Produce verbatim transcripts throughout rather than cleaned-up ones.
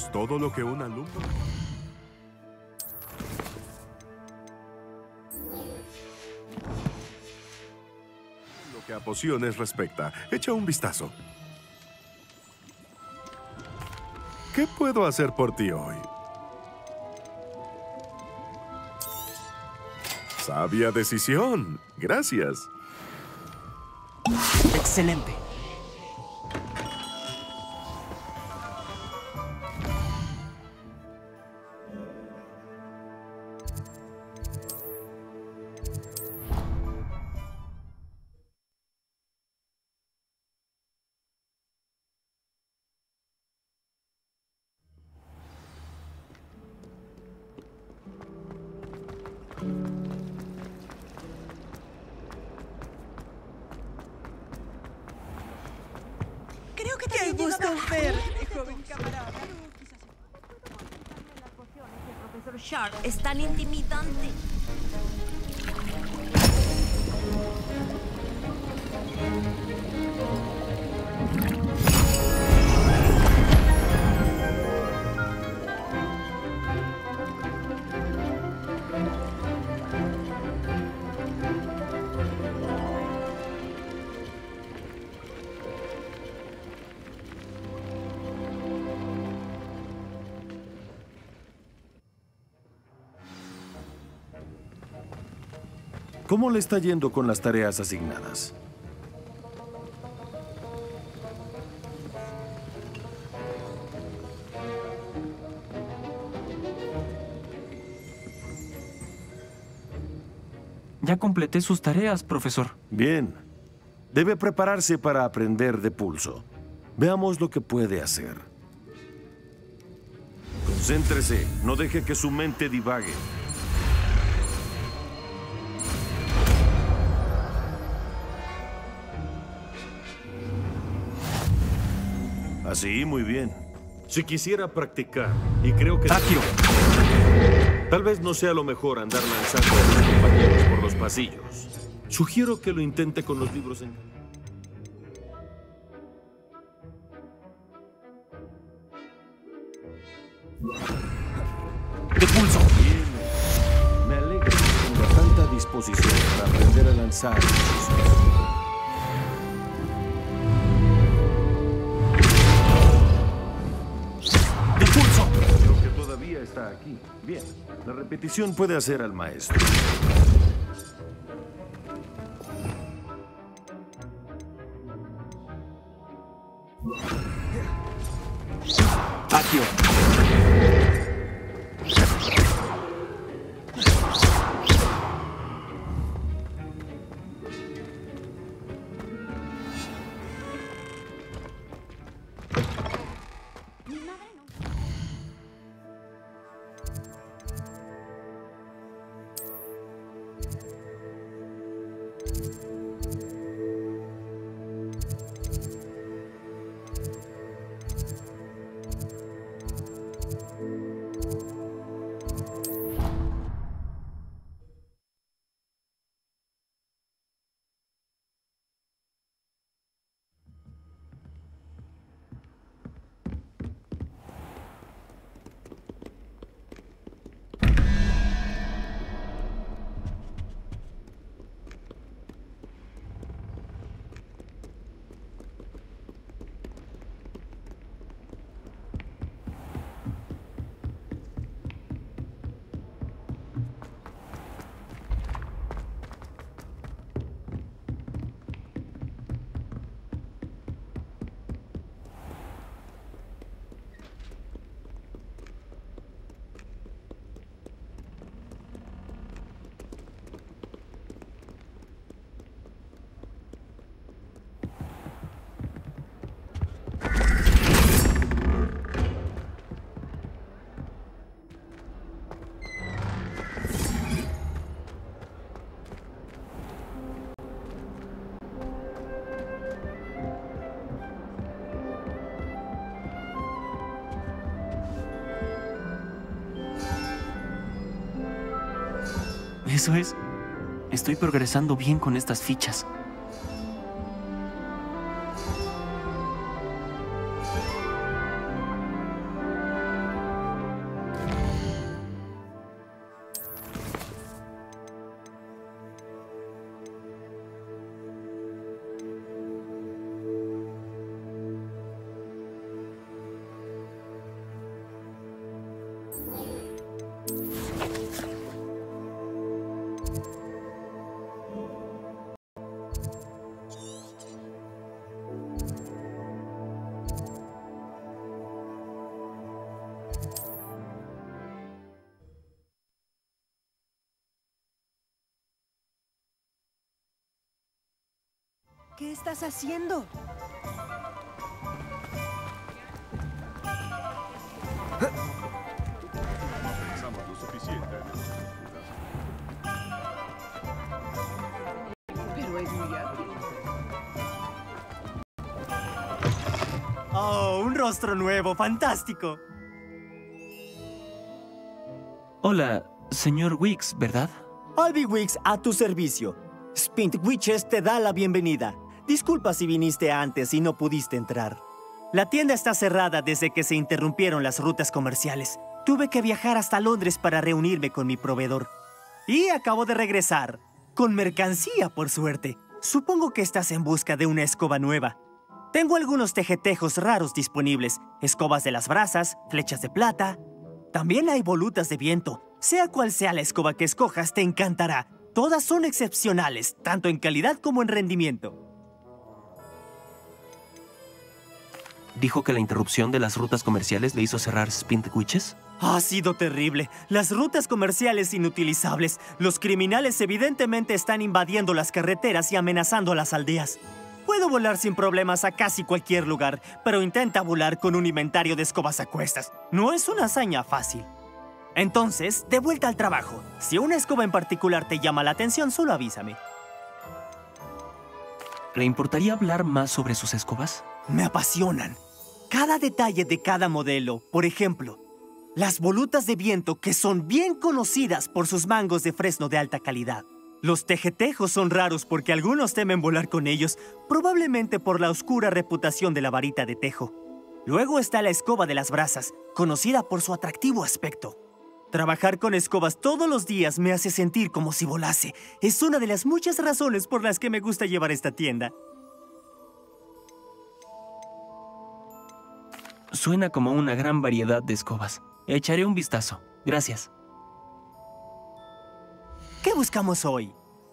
Sabemos todo lo que un alumno... Lo que a pociones respecta, echa un vistazo. ¿Qué puedo hacer por ti hoy? Sabia decisión. Gracias. Excelente. Creo que ¡Qué gusto verte, joven camarada! Las pociones del profesor Sharp es tan intimidante. ¿Cómo le está yendo con las tareas asignadas? Ya completé sus tareas, profesor. Bien. Debe prepararse para aprender de pulso. Veamos lo que puede hacer. Concéntrese. No deje que su mente divague. Así, muy bien. Si quisiera practicar, y creo que... ¡Accio! Tal vez no sea lo mejor andar lanzando a sus compañeros por los pasillos. Sugiero que lo intente con los libros en... ¡De pulso! Bien. Me alegra que tenga tanta disposición para aprender a lanzar hechizos. ¡De pulso! Creo que todavía está aquí. Bien. La repetición puede hacer al maestro. ¡Accio! Eso es. Estoy progresando bien con estas fichas. ¿Qué estás haciendo? Pensamos lo suficiente en estas Pero es muy hábil. ¡Oh, un rostro nuevo! ¡Fantástico! Hola, señor Weeks, ¿verdad? Albie Weeks, a tu servicio. Spint Witches te da la bienvenida. Disculpa si viniste antes y no pudiste entrar. La tienda está cerrada desde que se interrumpieron las rutas comerciales. Tuve que viajar hasta Londres para reunirme con mi proveedor. Y acabo de regresar. Con mercancía, por suerte. Supongo que estás en busca de una escoba nueva. Tengo algunos tejetejos raros disponibles. Escobas de las brasas, flechas de plata. También hay volutas de viento. Sea cual sea la escoba que escojas, te encantará. Todas son excepcionales, tanto en calidad como en rendimiento. ¿Dijo que la interrupción de las rutas comerciales le hizo cerrar Spint Witches? Ha sido terrible. Las rutas comerciales inutilizables. Los criminales evidentemente están invadiendo las carreteras y amenazando a las aldeas. Puedo volar sin problemas a casi cualquier lugar, pero intenta volar con un inventario de escobas a cuestas. No es una hazaña fácil. Entonces, de vuelta al trabajo. Si una escoba en particular te llama la atención, solo avísame. ¿Le importaría hablar más sobre sus escobas? Me apasionan. Cada detalle de cada modelo. Por ejemplo, las volutas de viento que son bien conocidas por sus mangos de fresno de alta calidad. Los tejetejos son raros porque algunos temen volar con ellos, probablemente por la oscura reputación de la varita de tejo. Luego está la escoba de las brasas, conocida por su atractivo aspecto. Trabajar con escobas todos los días me hace sentir como si volase. Es una de las muchas razones por las que me gusta llevar esta tienda. Suena como una gran variedad de escobas. Echaré un vistazo. Gracias. ¿Qué buscamos hoy?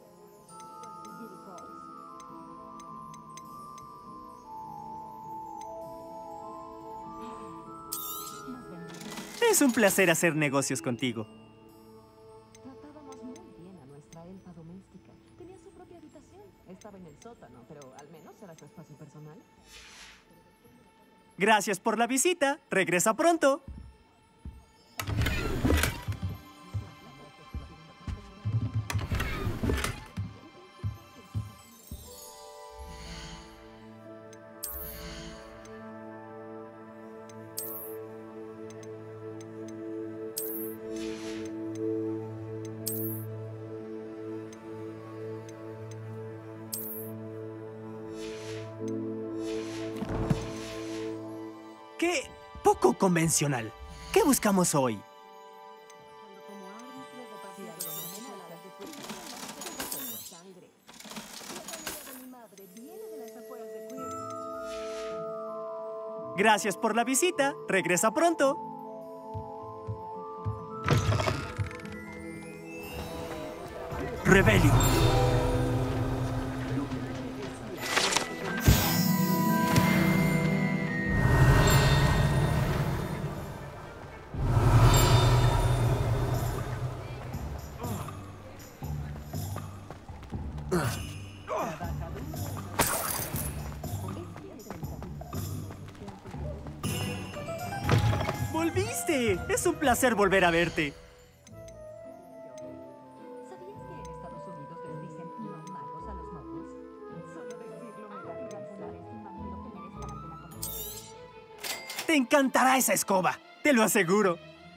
Es un placer hacer negocios contigo. Tratábamos muy bien a nuestra elfa doméstica. Tenía su propia habitación. Estaba en el sótano, pero al menos era su espacio personal. Gracias por la visita. Regresa pronto. ¡Qué poco convencional! ¿Qué buscamos hoy? Gracias por la visita. Regresa pronto. Rebelio. ¡Volviste! Es un placer volver a verte. ¿Sabías que en Estados Unidos les dicen no magos a los nobles? Solo decirlo me da calculares y imagino que merezca la pena conocer. Te encantará esa escoba, te lo aseguro.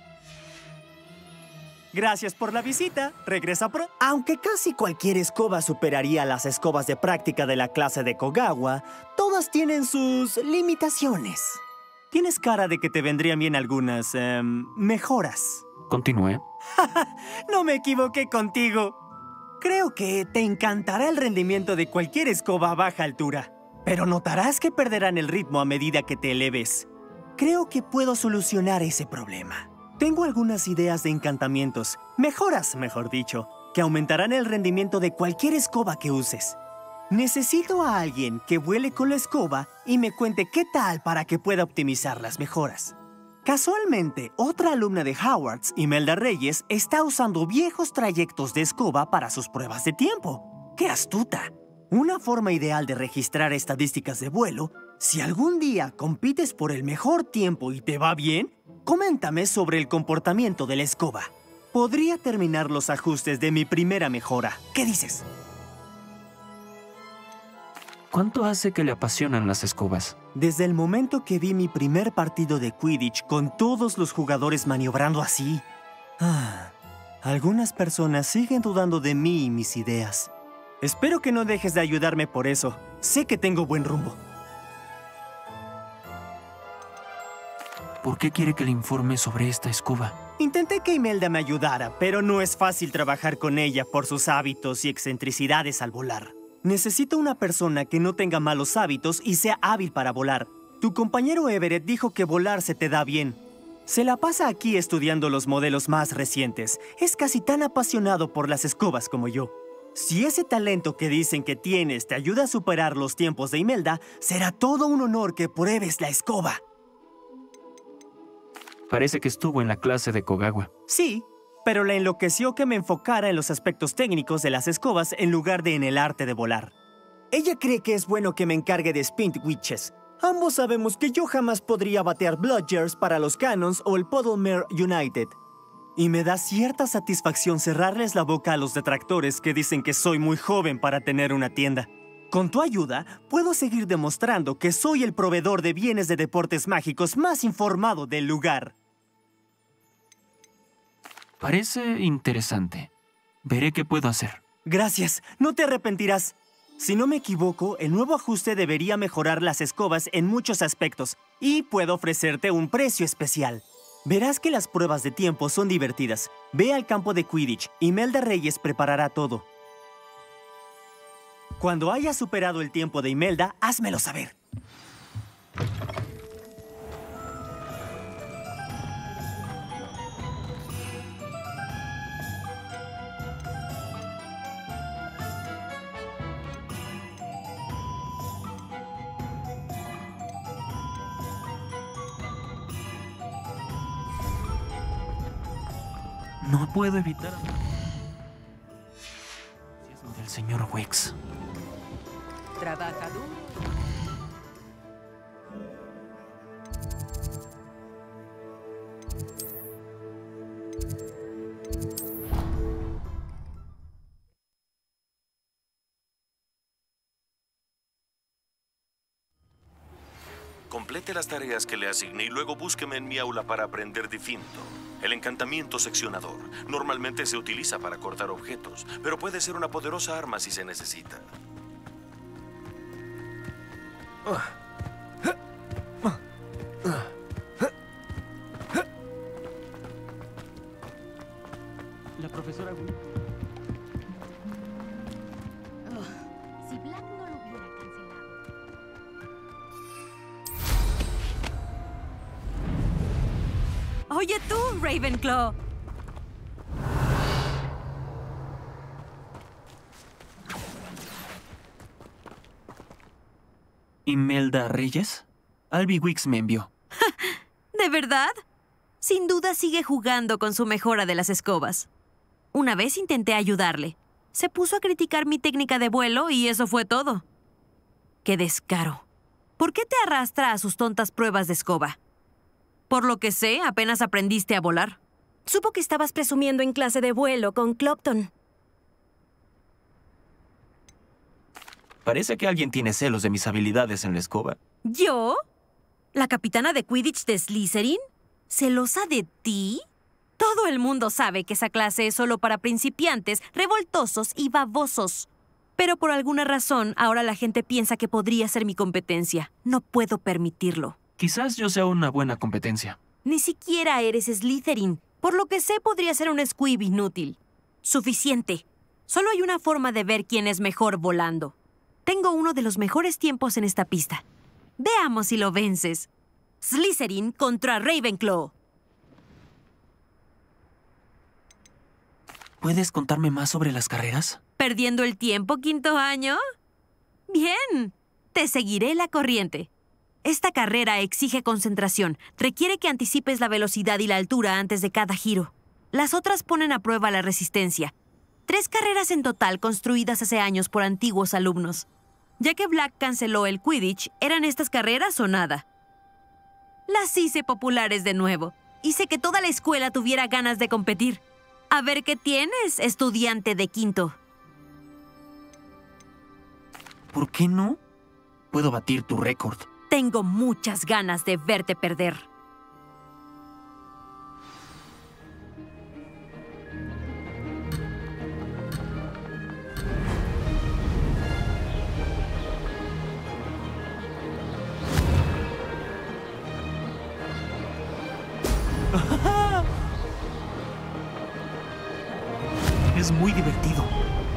Gracias por la visita. Regresa pronto. Aunque casi cualquier escoba superaría las escobas de práctica de la clase de Kogawa, todas tienen sus limitaciones. Tienes cara de que te vendrían bien algunas eh, mejoras. Continúe. No me equivoqué contigo. Creo que te encantará el rendimiento de cualquier escoba a baja altura, pero notarás que perderán el ritmo a medida que te eleves. Creo que puedo solucionar ese problema. Tengo algunas ideas de encantamientos, mejoras, mejor dicho, que aumentarán el rendimiento de cualquier escoba que uses. Necesito a alguien que vuele con la escoba y me cuente qué tal para que pueda optimizar las mejoras. Casualmente, otra alumna de Hogwarts, Imelda Reyes, está usando viejos trayectos de escoba para sus pruebas de tiempo. ¡Qué astuta! Una forma ideal de registrar estadísticas de vuelo, si algún día compites por el mejor tiempo y te va bien, coméntame sobre el comportamiento de la escoba. Podría terminar los ajustes de mi primera mejora. ¿Qué dices? ¿Cuánto hace que le apasionan las escobas? Desde el momento que vi mi primer partido de Quidditch con todos los jugadores maniobrando así. Ah, algunas personas siguen dudando de mí y mis ideas. Espero que no dejes de ayudarme por eso. Sé que tengo buen rumbo. ¿Por qué quiere que le informe sobre esta escoba? Intenté que Imelda me ayudara, pero no es fácil trabajar con ella por sus hábitos y excentricidades al volar. Necesito una persona que no tenga malos hábitos y sea hábil para volar. Tu compañero Everett dijo que volar se te da bien. Se la pasa aquí estudiando los modelos más recientes. Es casi tan apasionado por las escobas como yo. Si ese talento que dicen que tienes te ayuda a superar los tiempos de Imelda, será todo un honor que pruebes la escoba. Parece que estuvo en la clase de Kogawa. Sí, pero la enloqueció que me enfocara en los aspectos técnicos de las escobas en lugar de en el arte de volar. Ella cree que es bueno que me encargue de Spint Witches. Ambos sabemos que yo jamás podría batear Bludgers para los Cannons o el Puddlemere United. Y me da cierta satisfacción cerrarles la boca a los detractores que dicen que soy muy joven para tener una tienda. Con tu ayuda, puedo seguir demostrando que soy el proveedor de bienes de deportes mágicos más informado del lugar. Parece interesante. Veré qué puedo hacer. Gracias, no te arrepentirás. Si no me equivoco, el nuevo ajuste debería mejorar las escobas en muchos aspectos y puedo ofrecerte un precio especial. Verás que las pruebas de tiempo son divertidas. Ve al campo de Quidditch. Imelda Reyes preparará todo. Cuando hayas superado el tiempo de Imelda, házmelo saber. No puedo evitar... del señor Wex. Trabaja duro. Complete las tareas que le asigné y luego búsqueme en mi aula para aprender Difinto. El encantamiento seccionador. Normalmente se utiliza para cortar objetos, pero puede ser una poderosa arma si se necesita. La profesora... Oh, si Black no lo hubiera cancelado. Oye tú, Ravenclaw. ¿Imelda Reyes? Albie Weeks me envió. ¿De verdad? Sin duda sigue jugando con su mejora de las escobas. Una vez intenté ayudarle. Se puso a criticar mi técnica de vuelo y eso fue todo. ¡Qué descaro! ¿Por qué te arrastra a sus tontas pruebas de escoba? Por lo que sé, apenas aprendiste a volar. Supo que estabas presumiendo en clase de vuelo con Clopton. Parece que alguien tiene celos de mis habilidades en la escoba. ¿Yo? ¿La capitana de Quidditch de Slytherin? ¿Celosa de ti? Todo el mundo sabe que esa clase es solo para principiantes, revoltosos y babosos. Pero por alguna razón, ahora la gente piensa que podría ser mi competencia. No puedo permitirlo. Quizás yo sea una buena competencia. Ni siquiera eres Slytherin. Por lo que sé, podría ser un squib inútil. Suficiente. Solo hay una forma de ver quién es mejor volando. Tengo uno de los mejores tiempos en esta pista. Veamos si lo vences. Slytherin contra Ravenclaw. ¿Puedes contarme más sobre las carreras? ¿Perdiendo el tiempo, quinto año? Bien. Te seguiré la corriente. Esta carrera exige concentración. Requiere que anticipes la velocidad y la altura antes de cada giro. Las otras ponen a prueba la resistencia. Tres carreras en total construidas hace años por antiguos alumnos. Ya que Black canceló el Quidditch, ¿eran estas carreras o nada? Las hice populares de nuevo. Hice que toda la escuela tuviera ganas de competir. A ver qué tienes, estudiante de quinto. ¿Por qué no? Puedo batir tu récord. Tengo muchas ganas de verte perder. Es muy divertido.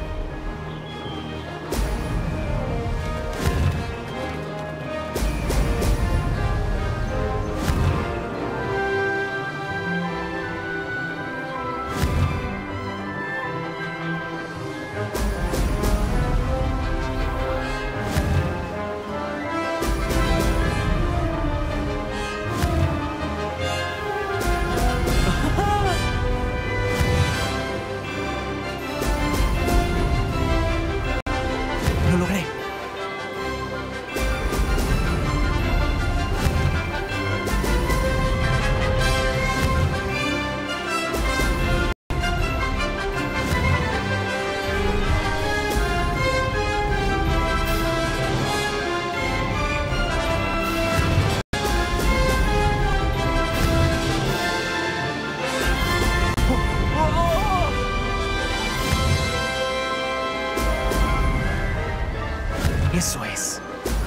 Lo logré. Eso es.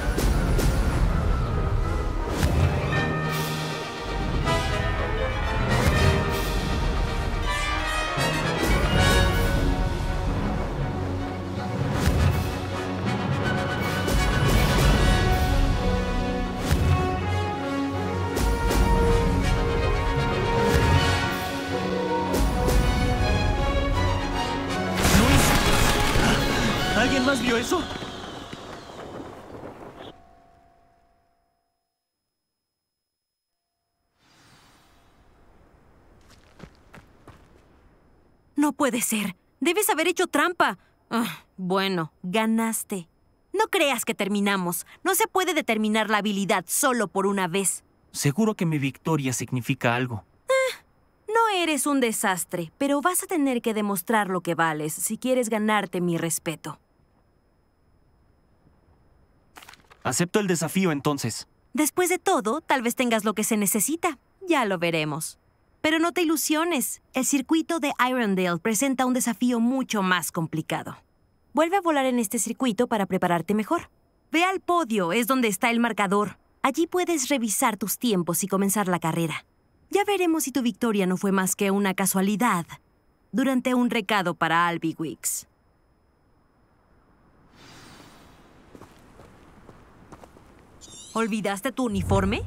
¿Luis? ¿Alguien más vio eso? No puede ser. Debes haber hecho trampa. Ah, bueno, ganaste. No creas que terminamos. No se puede determinar la habilidad solo por una vez. Seguro que mi victoria significa algo. Ah, no eres un desastre, pero vas a tener que demostrar lo que vales si quieres ganarte mi respeto. Acepto el desafío entonces. Después de todo, tal vez tengas lo que se necesita. Ya lo veremos. Pero no te ilusiones. El circuito de Irondale presenta un desafío mucho más complicado. Vuelve a volar en este circuito para prepararte mejor. Ve al podio, es donde está el marcador. Allí puedes revisar tus tiempos y comenzar la carrera. Ya veremos si tu victoria no fue más que una casualidad durante un recado para Albie Weeks. ¿Olvidaste tu uniforme?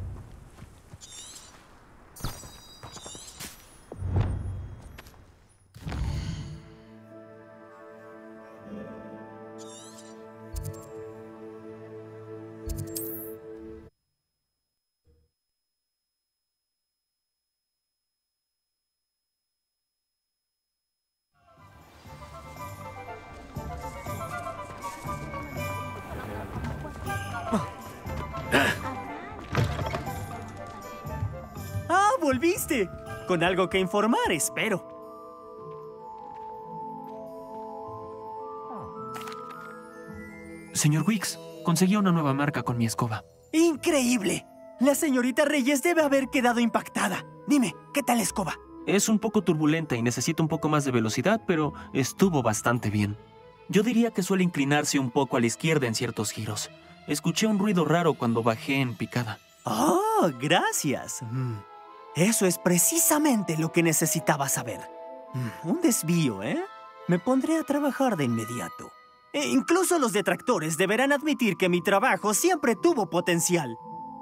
¡Ah, volviste! Con algo que informar, espero. Señor Weeks, conseguí una nueva marca con mi escoba. ¡Increíble! La señorita Reyes debe haber quedado impactada. Dime, ¿qué tal la escoba? Es un poco turbulenta y necesita un poco más de velocidad, pero estuvo bastante bien. Yo diría que suele inclinarse un poco a la izquierda en ciertos giros. Escuché un ruido raro cuando bajé en picada. ¡Oh, gracias! Mm. Eso es precisamente lo que necesitaba saber. Mm, un desvío, ¿eh? Me pondré a trabajar de inmediato. E incluso los detractores deberán admitir que mi trabajo siempre tuvo potencial.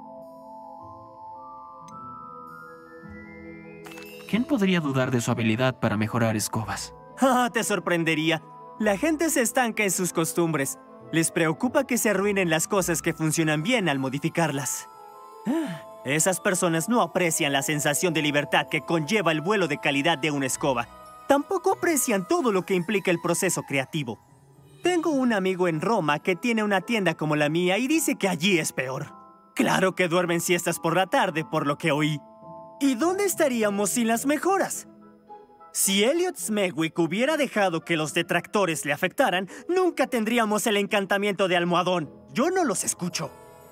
¿Quién podría dudar de su habilidad para mejorar escobas? Ah, te sorprendería. La gente se estanca en sus costumbres. Les preocupa que se arruinen las cosas que funcionan bien al modificarlas. Esas personas no aprecian la sensación de libertad que conlleva el vuelo de calidad de una escoba. Tampoco aprecian todo lo que implica el proceso creativo. Tengo un amigo en Roma que tiene una tienda como la mía y dice que allí es peor. Claro que duermen siestas por la tarde, por lo que oí. ¿Y dónde estaríamos sin las mejoras? Si Elliot Smegwick hubiera dejado que los detractores le afectaran, nunca tendríamos el encantamiento de almohadón. Yo no los escucho.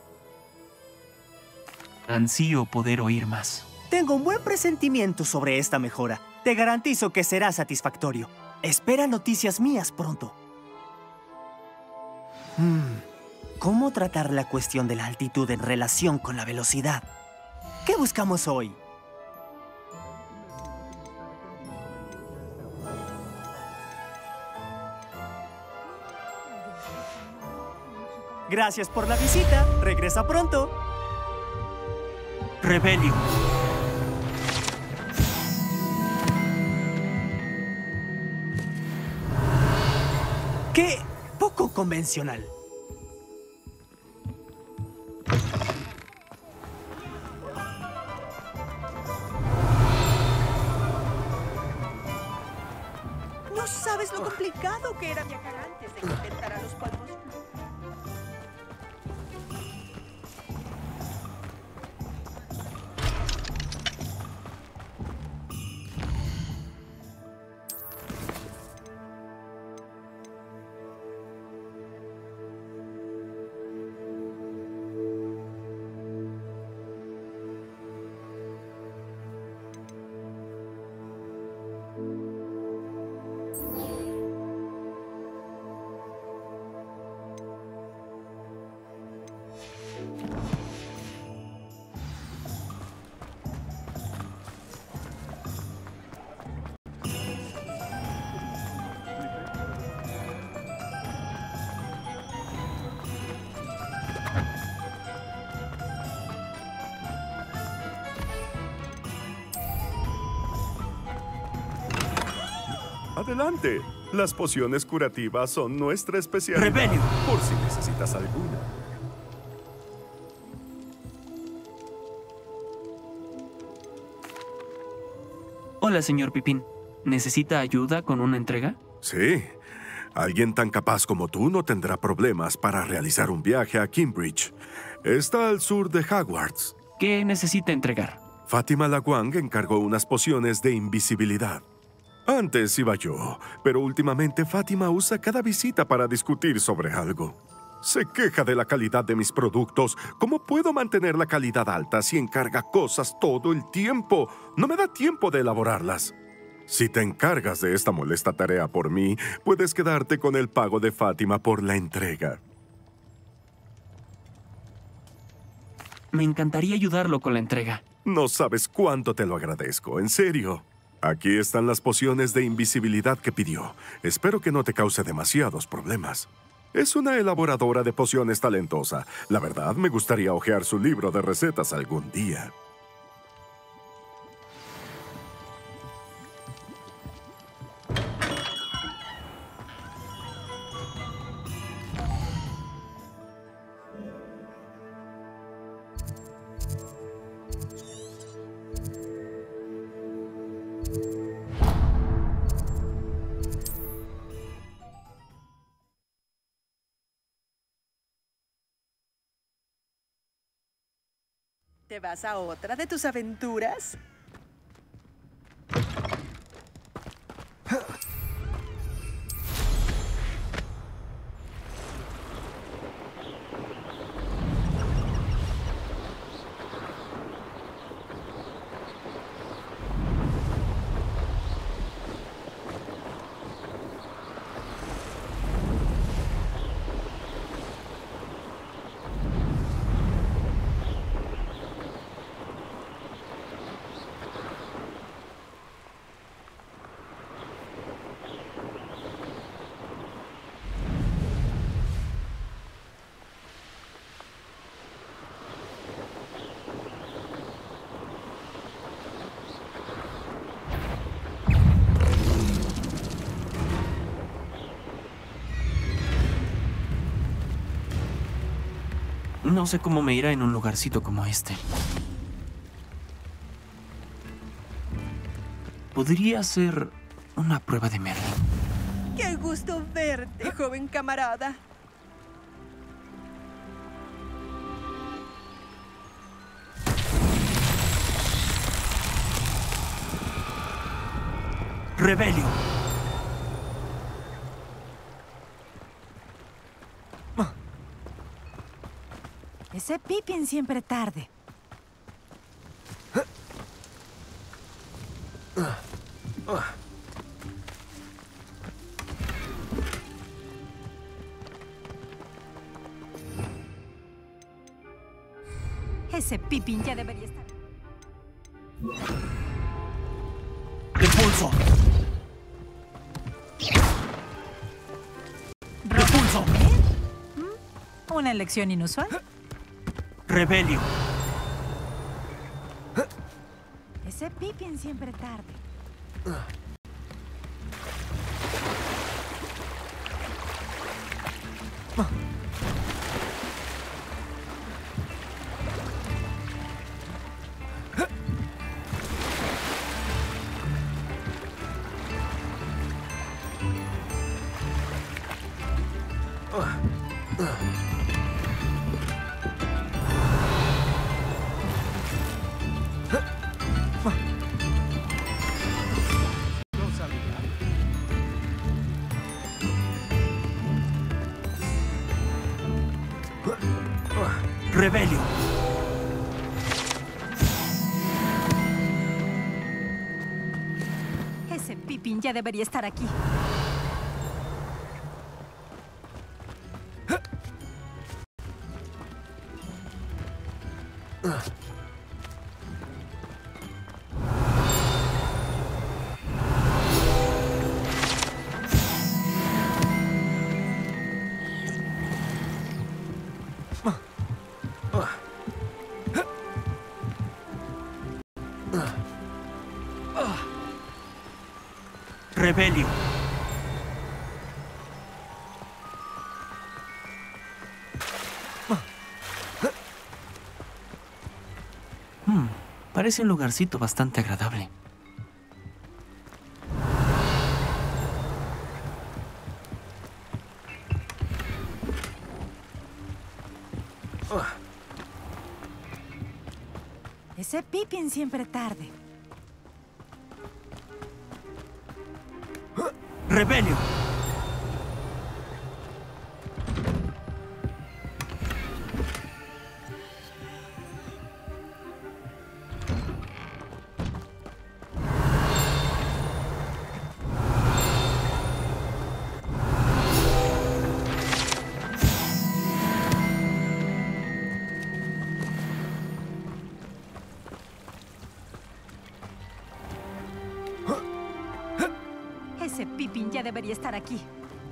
Ansío poder oír más. Tengo un buen presentimiento sobre esta mejora. Te garantizo que será satisfactorio. Espera noticias mías pronto. Hmm. ¿Cómo tratar la cuestión de la altitud en relación con la velocidad? ¿Qué buscamos hoy? Gracias por la visita. Regresa pronto. Rebelio. Qué poco convencional. No sabes lo complicado que era viajar antes de que intentara los polvos. Adelante. Las pociones curativas son nuestra especialidad. Rebelio. Por si necesitas alguna. Hola, señor Pipín. ¿Necesita ayuda con una entrega? Sí. Alguien tan capaz como tú no tendrá problemas para realizar un viaje a Kimbridge. Está al sur de Hogwarts. ¿Qué necesita entregar? Fátima Laguang encargó unas pociones de invisibilidad. Antes iba yo, pero últimamente Fátima usa cada visita para discutir sobre algo. Se queja de la calidad de mis productos. ¿Cómo puedo mantener la calidad alta si encarga cosas todo el tiempo? No me da tiempo de elaborarlas. Si te encargas de esta molesta tarea por mí, puedes quedarte con el pago de Fátima por la entrega. Me encantaría ayudarlo con la entrega. No sabes cuánto te lo agradezco, en serio. Aquí están las pociones de invisibilidad que pidió. Espero que no te cause demasiados problemas. Es una elaboradora de pociones talentosa. La verdad, me gustaría hojear su libro de recetas algún día. ¿Te vas a otra de tus aventuras? No sé cómo me irá en un lugarcito como este. Podría ser Una prueba de Merlin. ¡Qué gusto verte, joven camarada! Rebelio. Ese Pippin siempre tarde. Ese Pippin ya debería estar. Repulso. Repulso. ¿Mm? ¿Una elección inusual? Rebelio. Ese Pippin siempre tarde. Rebelio. Ese Pippin ya debería estar aquí. Rebelio. Hmm, parece un lugarcito bastante agradable. Ese Pippin siempre tarde. Rebelio. Ese Pippin ya debería estar aquí.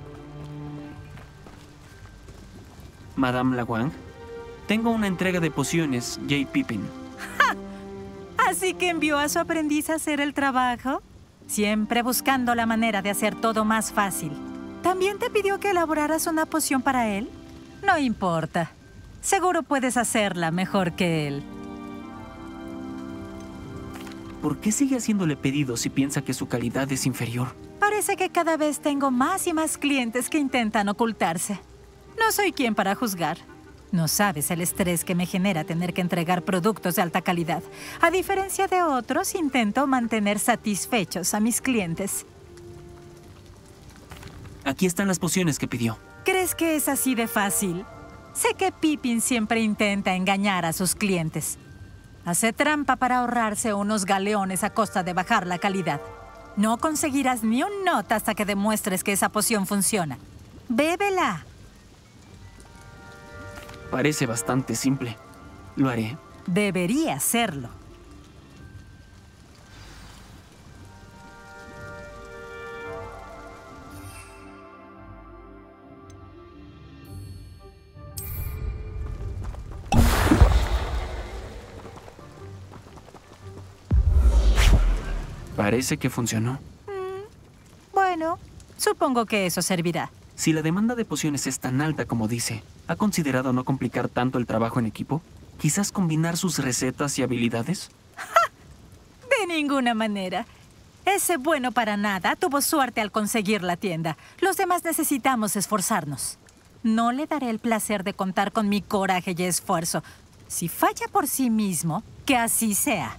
Madame Lawang, tengo una entrega de pociones, J. Pippin. ¡Ja! ¿Así que envió a su aprendiz a hacer el trabajo? Siempre buscando la manera de hacer todo más fácil. ¿También te pidió que elaboraras una poción para él? No importa. Seguro puedes hacerla mejor que él. ¿Por qué sigue haciéndole pedidos si piensa que su calidad es inferior? Parece que cada vez tengo más y más clientes que intentan ocultarse. No soy quien para juzgar. No sabes el estrés que me genera tener que entregar productos de alta calidad. A diferencia de otros, intento mantener satisfechos a mis clientes. Aquí están las pociones que pidió. ¿Crees que es así de fácil? Sé que Pippin siempre intenta engañar a sus clientes. Hace trampa para ahorrarse unos galeones a costa de bajar la calidad. No conseguirás ni un nota hasta que demuestres que esa poción funciona. ¡Bébela! Parece bastante simple. Lo haré. Debería serlo. Parece que funcionó. Mm, bueno, supongo que eso servirá. Si la demanda de pociones es tan alta como dice, ¿ha considerado no complicar tanto el trabajo en equipo? ¿Quizás combinar sus recetas y habilidades? ¡Ja! De ninguna manera. Ese bueno para nada tuvo suerte al conseguir la tienda. Los demás necesitamos esforzarnos. No le daré el placer de contar con mi coraje y esfuerzo. Si falla por sí mismo, que así sea.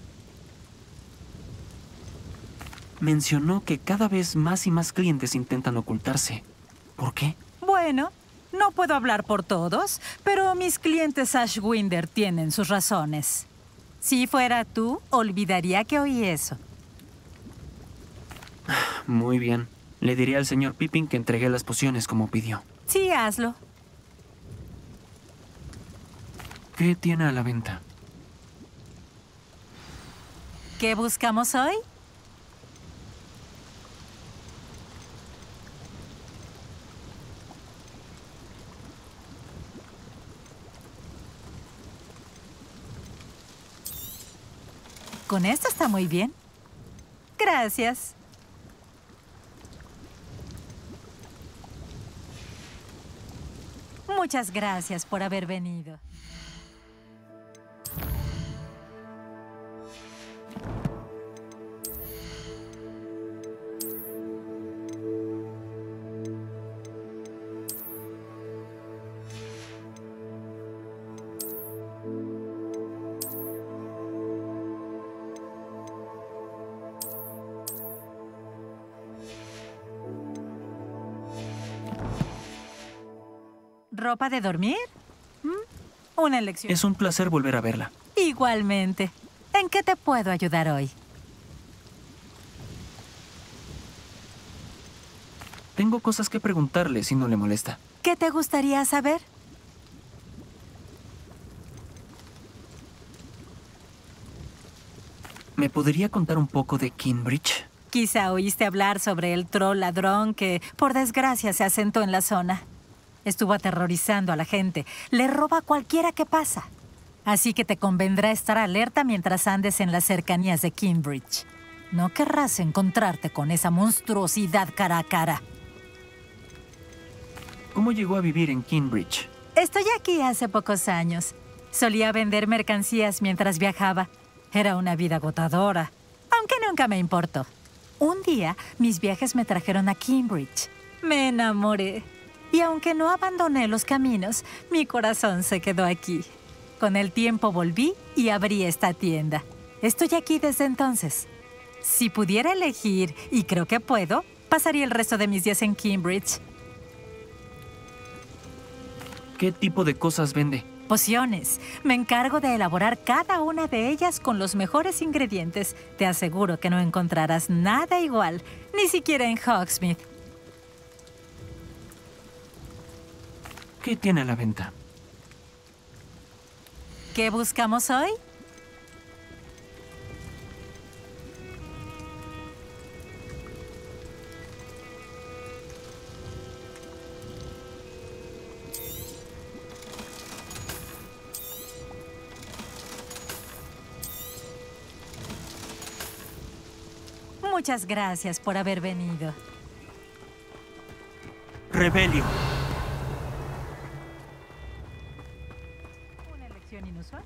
Mencionó que cada vez más y más clientes intentan ocultarse. ¿Por qué? Bueno, no puedo hablar por todos, pero mis clientes Ashwinder tienen sus razones. Si fuera tú, olvidaría que oí eso. Muy bien. Le diré al señor Pippin que entregué las pociones como pidió. Sí, hazlo. ¿Qué tiene a la venta? ¿Qué buscamos hoy? Con esto está muy bien. Gracias. Muchas gracias por haber venido. ¿Ropa de dormir? ¿Mm? Una elección. Es un placer volver a verla. Igualmente. ¿En qué te puedo ayudar hoy? Tengo cosas que preguntarle si no le molesta. ¿Qué te gustaría saber? ¿Me podría contar un poco de Kinbridge? Quizá oíste hablar sobre el troll ladrón que, por desgracia, se asentó en la zona. Estuvo aterrorizando a la gente. Le roba a cualquiera que pasa. Así que te convendrá estar alerta mientras andes en las cercanías de Kinbridge. No querrás encontrarte con esa monstruosidad cara a cara. ¿Cómo llegó a vivir en Kinbridge? Estoy aquí hace pocos años. Solía vender mercancías mientras viajaba. Era una vida agotadora, aunque nunca me importó. Un día, mis viajes me trajeron a Kinbridge. Me enamoré. Y aunque no abandoné los caminos, mi corazón se quedó aquí. Con el tiempo volví y abrí esta tienda. Estoy aquí desde entonces. Si pudiera elegir, y creo que puedo, pasaría el resto de mis días en Kinbridge. ¿Qué tipo de cosas vende? Pociones. Me encargo de elaborar cada una de ellas con los mejores ingredientes. Te aseguro que no encontrarás nada igual, ni siquiera en Hogsmeade. ¿Qué tiene a la venta? ¿Qué buscamos hoy? Muchas gracias por haber venido. Rebelio. ¿Una elección inusual?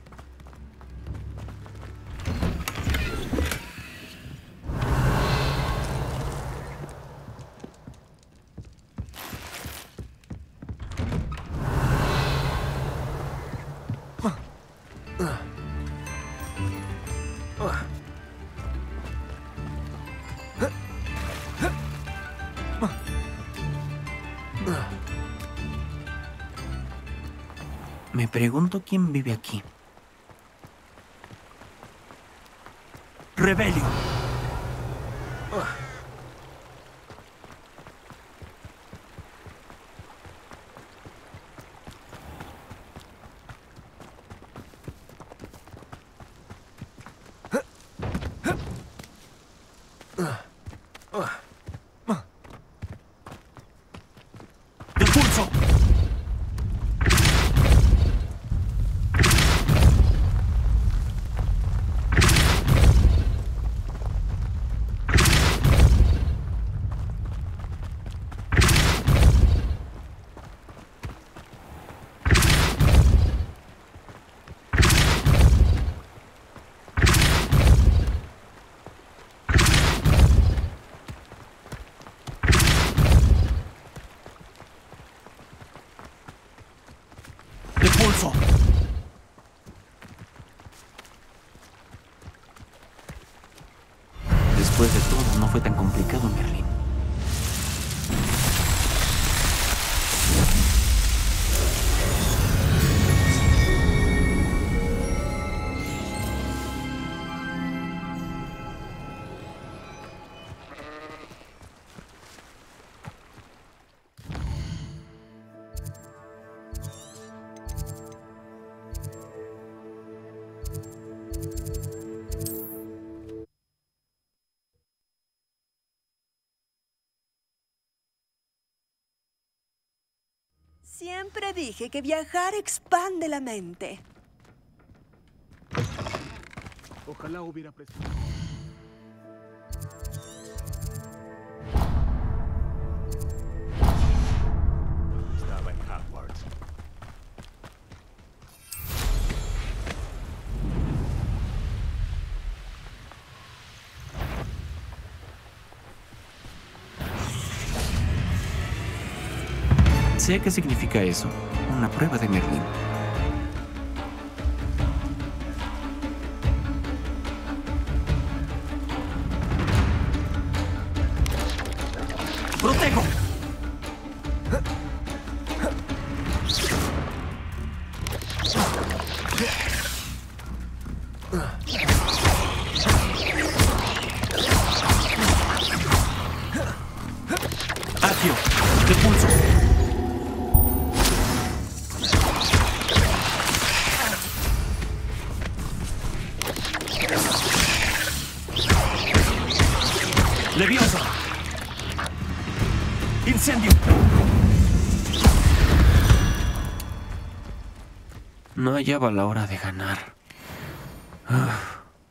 Me pregunto quién vive aquí. ¡Rebelio! ¡De pulso! pulso. Después de todo, no fue tan complicado, Merlin. Siempre dije que viajar expande la mente. Ojalá hubiera prestado. Estaba en Hogwarts. Sé qué significa eso. Una prueba de Merlin. ¡Protejo! Accio, de pulso. Leviosa. Incendio. No hallaba la hora de ganar. Ah.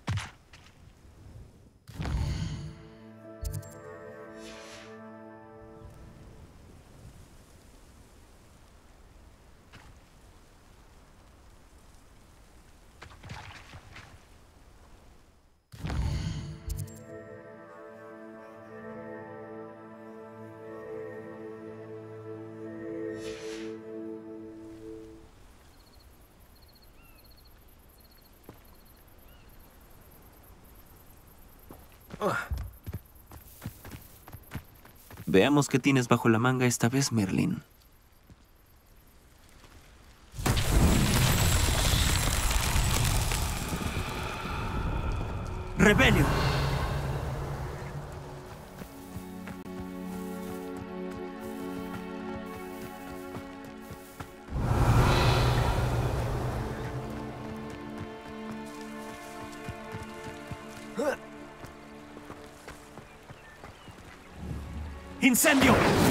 Veamos qué tienes bajo la manga esta vez, Merlin. ¡Rebelio! ¡Incendio!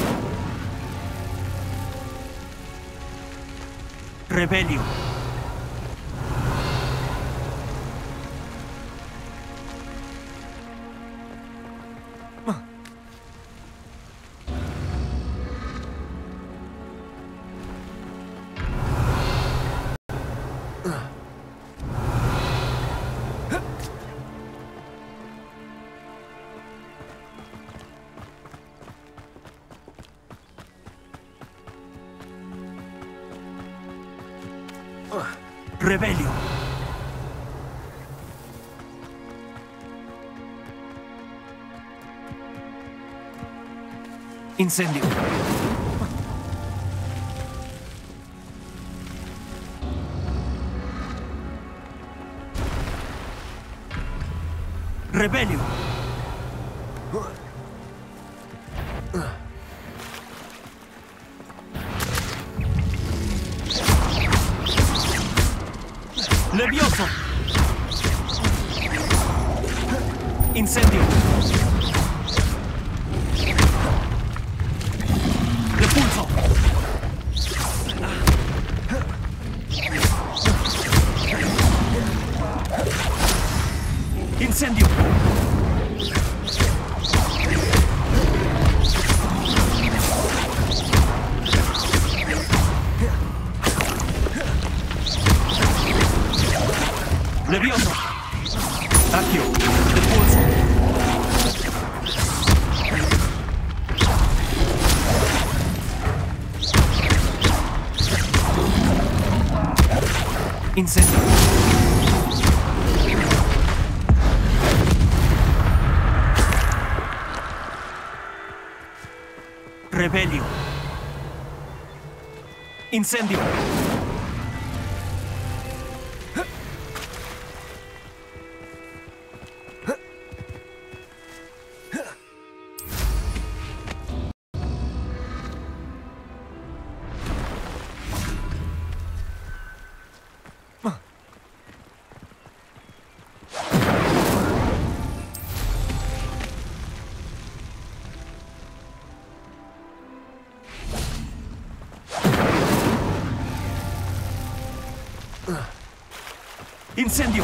¡Rebelio! ¡Rebelio! ¡Incendio! ¡Rebelio! ¡Levioso! ¡Incendio! ¡De pulso! ¡Incendio! ¡Levioso! Accio, de pulso. Incendio. Rebelio. Incendio. Incendio.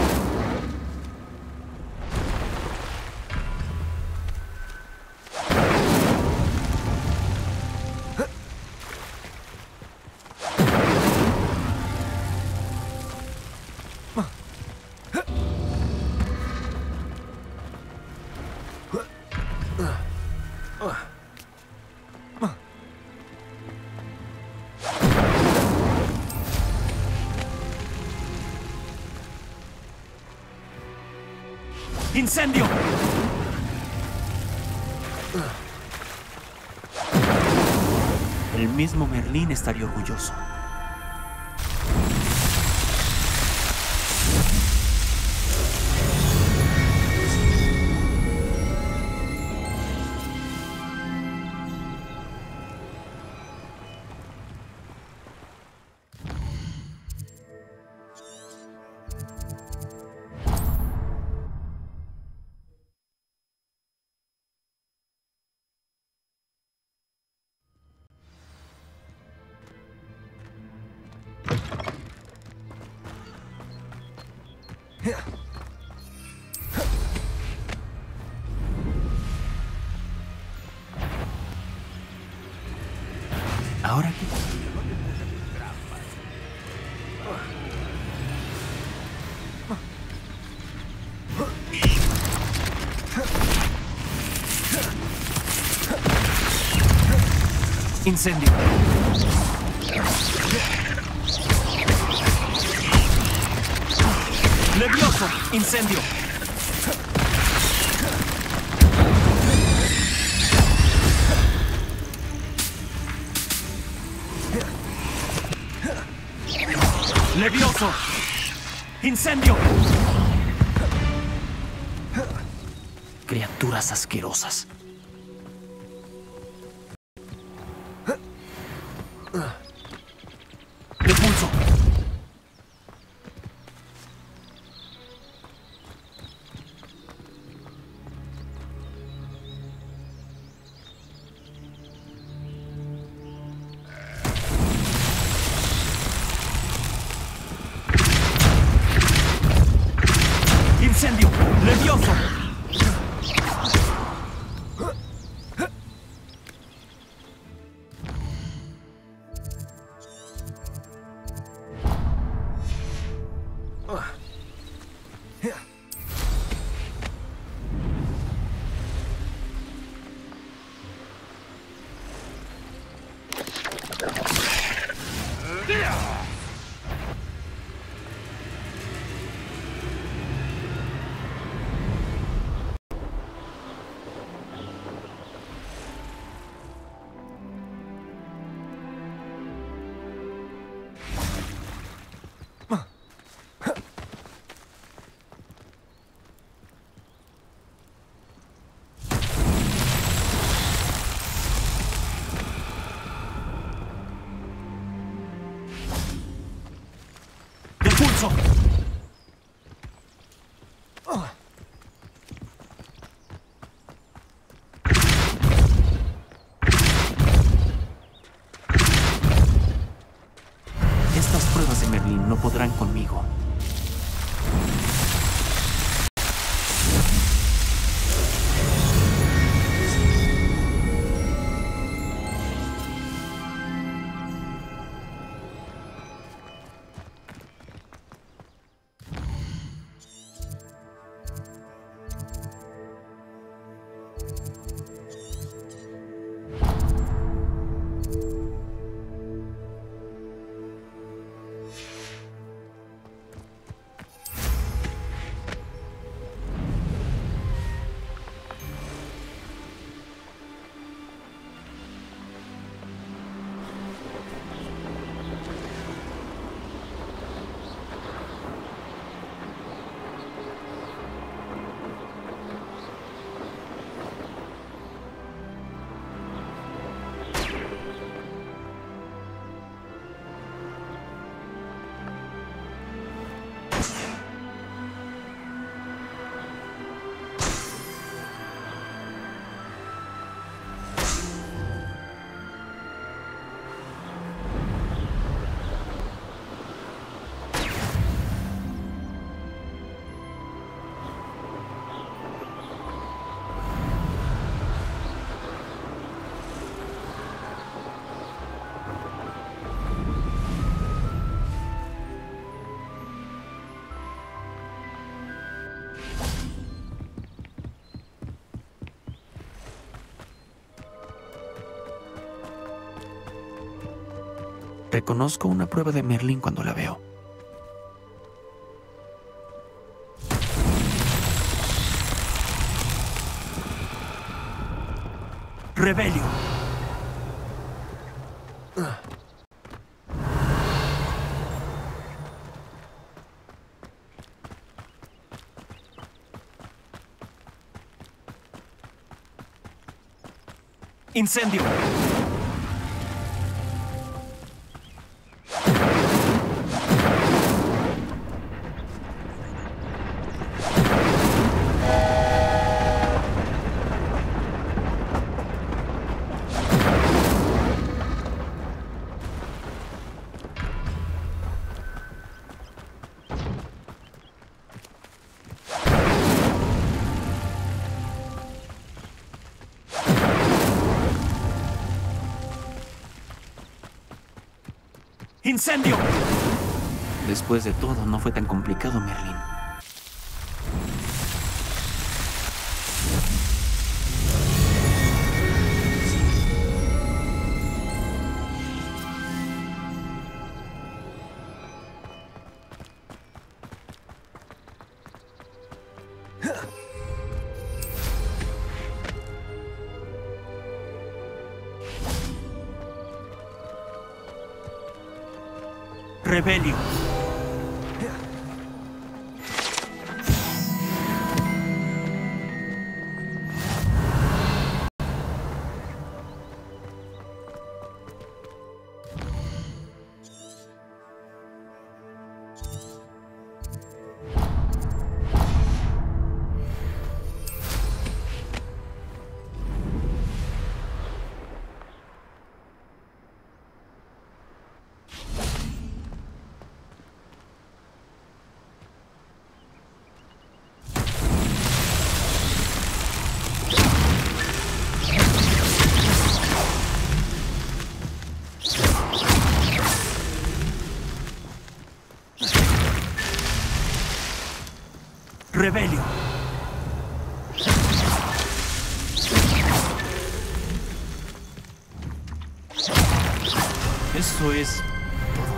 ¡Incendio! El mismo Merlín estaría orgulloso. ¿Ahora qué? Incendio. Levioso. Incendio. Levioso. Incendio. Criaturas asquerosas. Repulso. Incendio. Levioso. Repulso. Estas pruebas de Merlín no podrán conmigo. Reconozco una prueba de Merlín cuando la veo. Rebelio. Incendio. ¡Incendio! Después de todo, no fue tan complicado, Merlín. Rebelio. Rebelio. Eso es todo.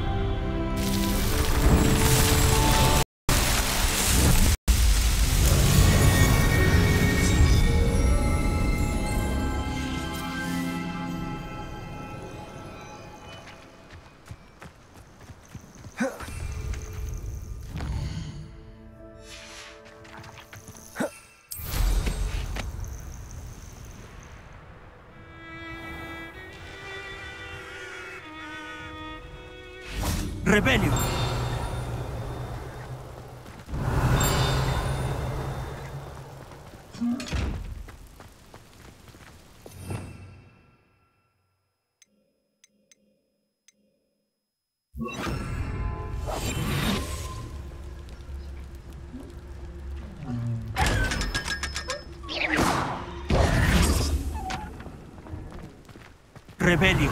Rebelio. Rebelio.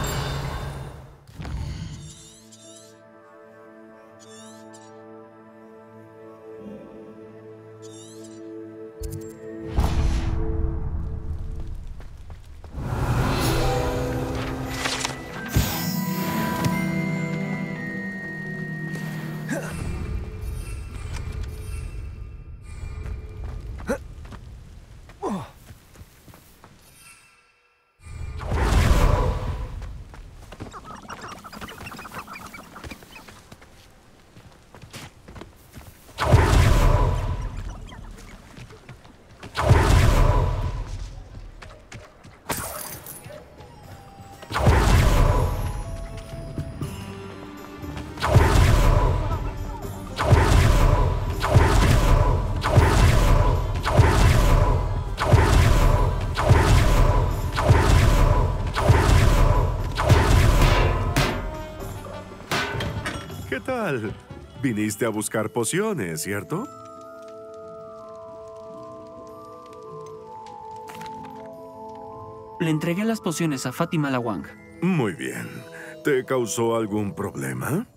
¿Qué tal? Viniste a buscar pociones, ¿cierto? Le entregué las pociones a Fátima Lawang. Muy bien. ¿Te causó algún problema?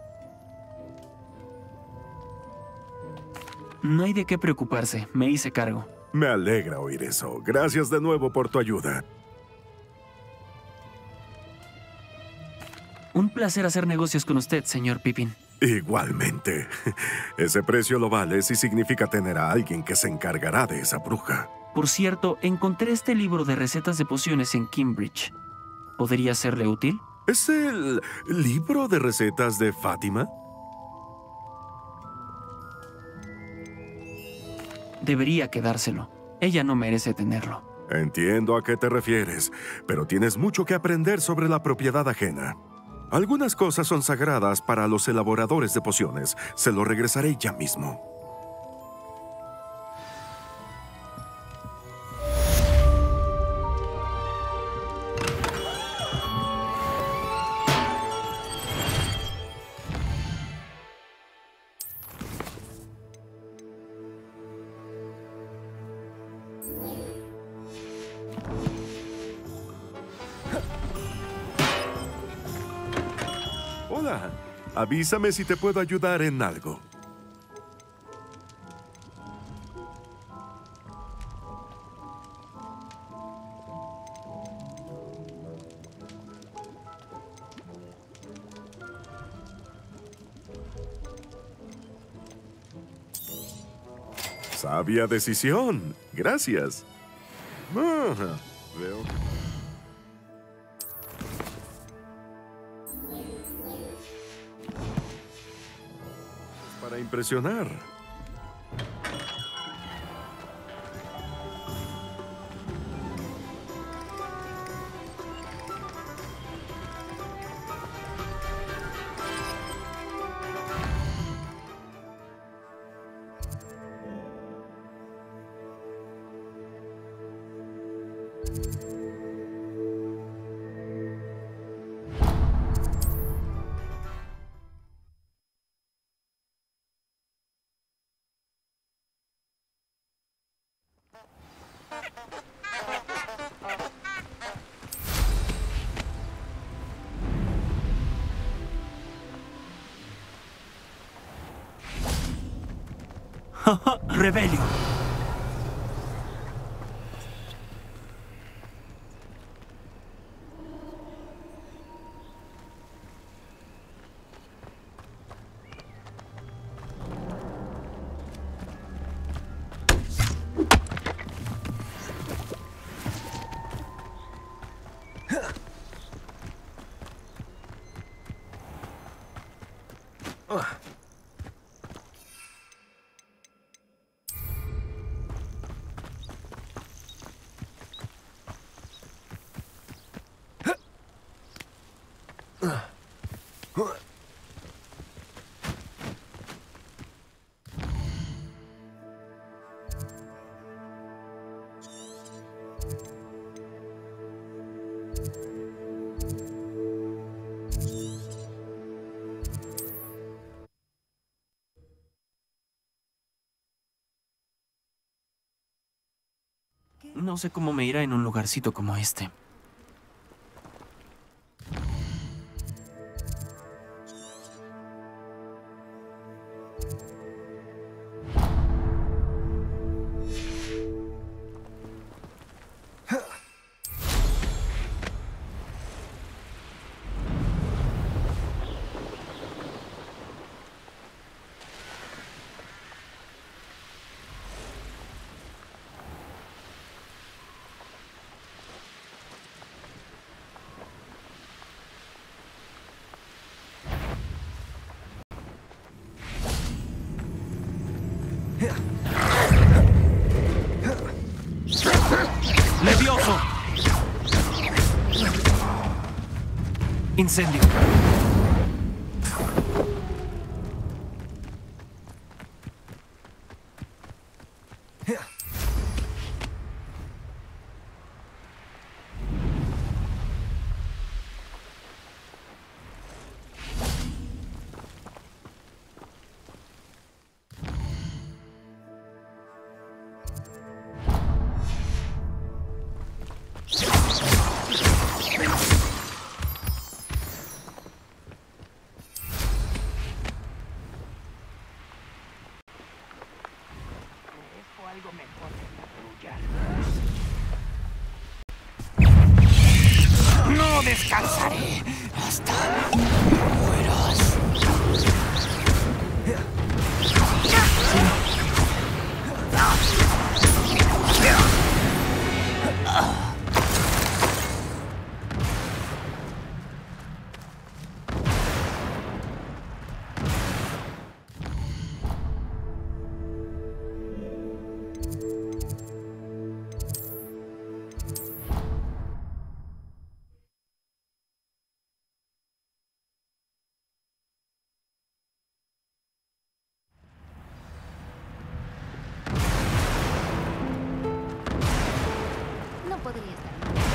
No hay de qué preocuparse. Me hice cargo. Me alegra oír eso. Gracias de nuevo por tu ayuda. Un placer hacer negocios con usted, señor Pippin. Igualmente. Ese precio lo vale si significa tener a alguien que se encargará de esa bruja. Por cierto, encontré este libro de recetas de pociones en Kimbridge. ¿Podría serle útil? ¿Es el libro de recetas de Fátima? Debería quedárselo. Ella no merece tenerlo. Entiendo a qué te refieres, pero tienes mucho que aprender sobre la propiedad ajena. Algunas cosas son sagradas para los elaboradores de pociones. Se lo regresaré ya mismo. Hola, avísame si te puedo ayudar en algo. Sabia decisión. Gracias. Ah, veo. Para impresionar. ¡Rebelio! No sé cómo me irá en un lugarcito como este. ¡Levioso! Incendio. Algo mejor que la tuya. ¡No descansaré! hasta mueras. No podría estar.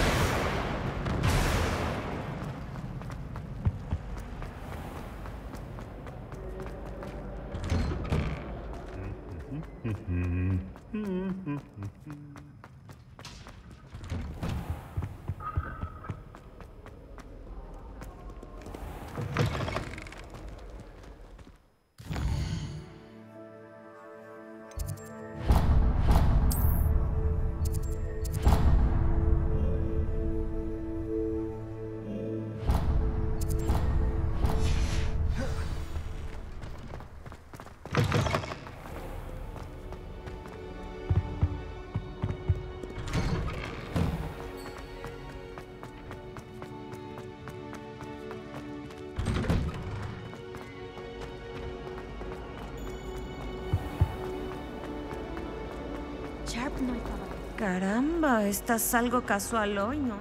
Sharp no estaba. Caramba, estás algo casual hoy, ¿no?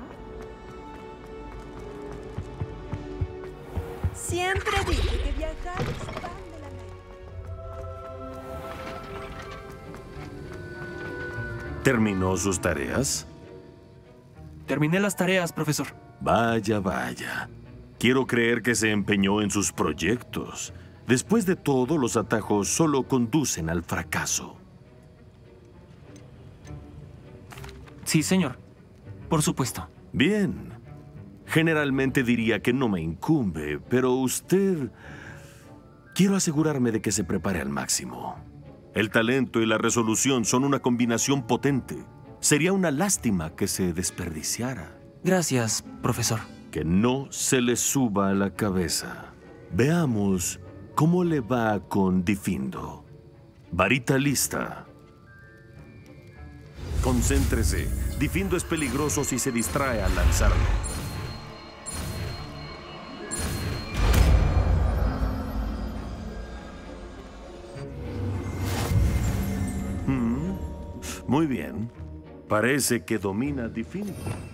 Siempre dije que viajar es pan de la mente. ¿Terminó sus tareas? Terminé las tareas, profesor. Vaya, vaya. Quiero creer que se empeñó en sus proyectos. Después de todo, los atajos solo conducen al fracaso. Sí, señor. Por supuesto. Bien. Generalmente diría que no me incumbe, pero usted... Quiero asegurarme de que se prepare al máximo. El talento y la resolución son una combinación potente. Sería una lástima que se desperdiciara. Gracias, profesor. Que no se le suba a la cabeza. Veamos cómo le va con Difindo. Varita lista. Concéntrese. Difindo es peligroso si se distrae al lanzarlo. Mm, muy bien. Parece que domina Difindo.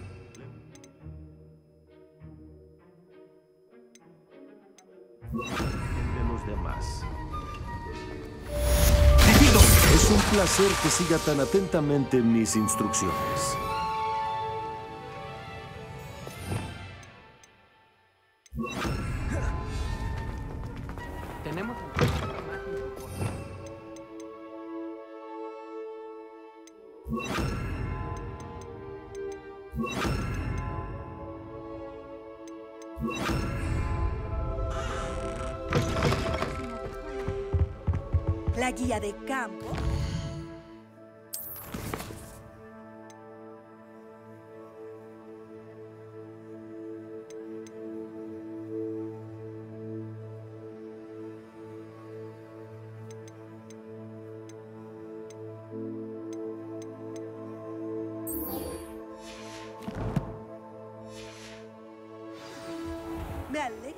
De los demás. ¡Difindo! Es un placer que siga tan atentamente mis instrucciones. Tenemos La guía de campo. Me alegra.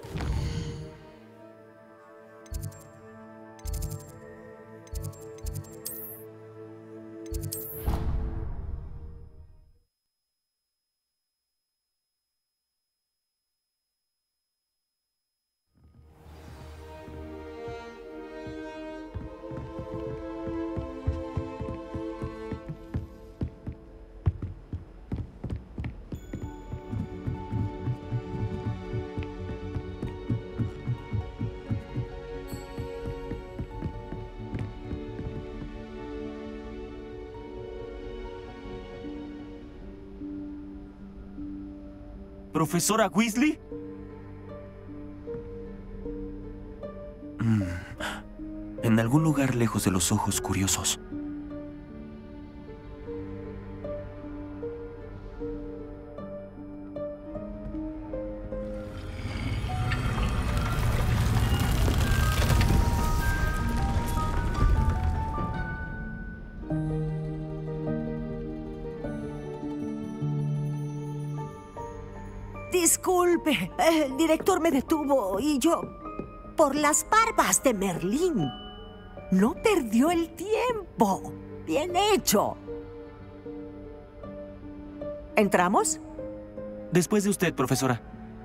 ¿Profesora Weasley? Mm, en algún lugar lejos de los ojos curiosos. Disculpe, el director me detuvo y yo... Por las barbas de Merlín. No perdió el tiempo. Bien hecho. ¿Entramos? Después de usted, profesora.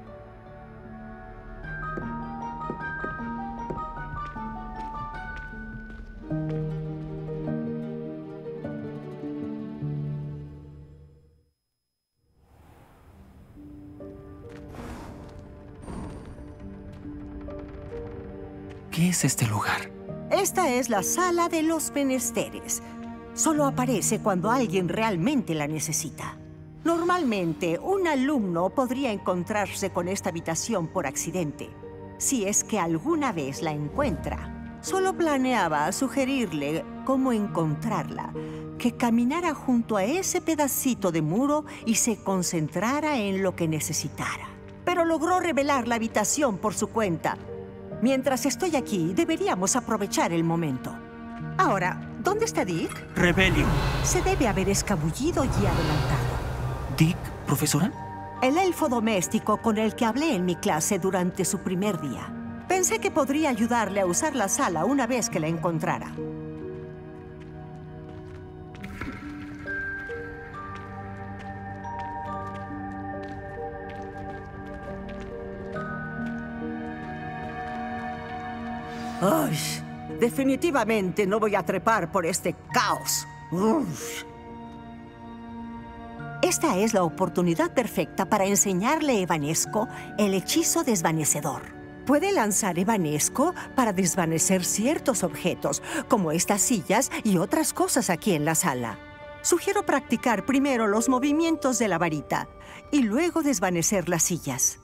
¿Qué es este lugar? Esta es la sala de los menesteres. Solo aparece cuando alguien realmente la necesita. Normalmente, un alumno podría encontrarse con esta habitación por accidente. Si es que alguna vez la encuentra. Solo planeaba sugerirle cómo encontrarla. Que caminara junto a ese pedacito de muro y se concentrara en lo que necesitara. Pero logró revelar la habitación por su cuenta. Mientras estoy aquí, deberíamos aprovechar el momento. Ahora, ¿dónde está Dick? Rebelio. Se debe haber escabullido y adelantado. ¿Dick, profesora? El elfo doméstico con el que hablé en mi clase durante su primer día. Pensé que podría ayudarle a usar la sala una vez que la encontrara. Ay, definitivamente no voy a trepar por este caos. Uf. Esta es la oportunidad perfecta para enseñarle a Evanesco el hechizo desvanecedor. Puede lanzar Evanesco para desvanecer ciertos objetos, como estas sillas y otras cosas aquí en la sala. Sugiero practicar primero los movimientos de la varita y luego desvanecer las sillas.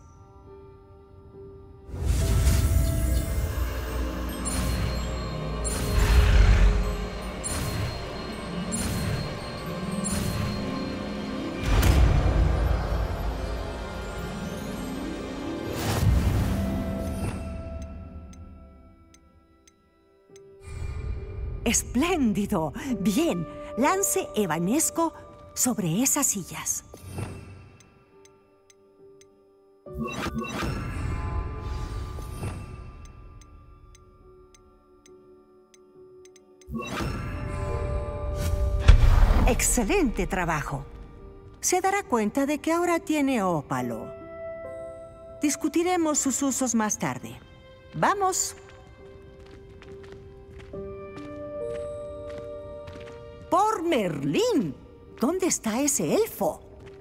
¡Espléndido! Bien, lance Evanesco sobre esas sillas. ¡Excelente trabajo! Se dará cuenta de que ahora tiene ópalo. Discutiremos sus usos más tarde. ¡Vamos! ¡Por Merlín! ¿Dónde está ese elfo?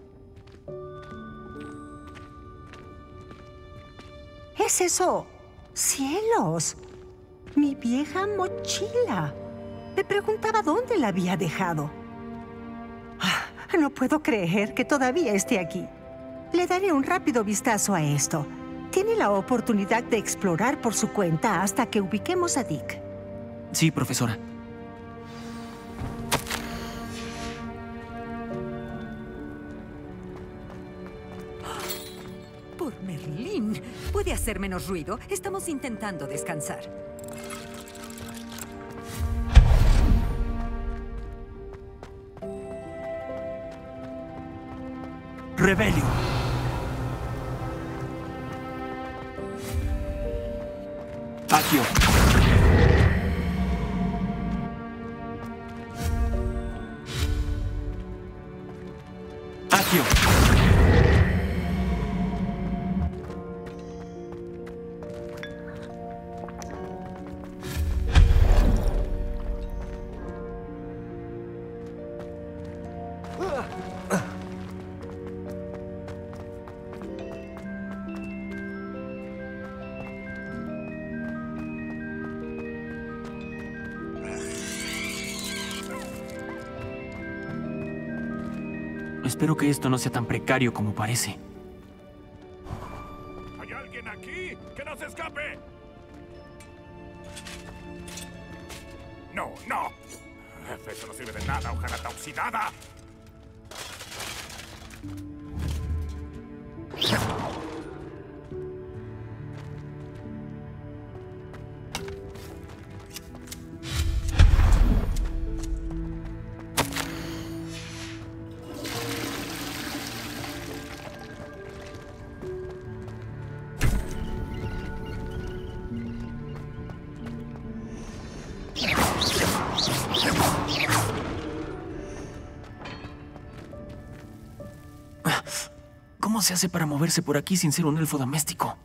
¿Es eso? ¡Cielos! Mi vieja mochila. Me preguntaba dónde la había dejado. Ah, no puedo creer que todavía esté aquí. Le daré un rápido vistazo a esto. Tiene la oportunidad de explorar por su cuenta hasta que ubiquemos a Dick. Sí, profesora. Por Merlín. ¿Puede hacer menos ruido? Estamos intentando descansar. Rebelio. Accio. Accio. Espero que esto no sea tan precario como parece. ¿Hay alguien aquí? ¡Que no se escape! No, no. Eso no sirve de nada, hojarata oxidada. ¿Cómo se hace para moverse por aquí sin ser un elfo doméstico?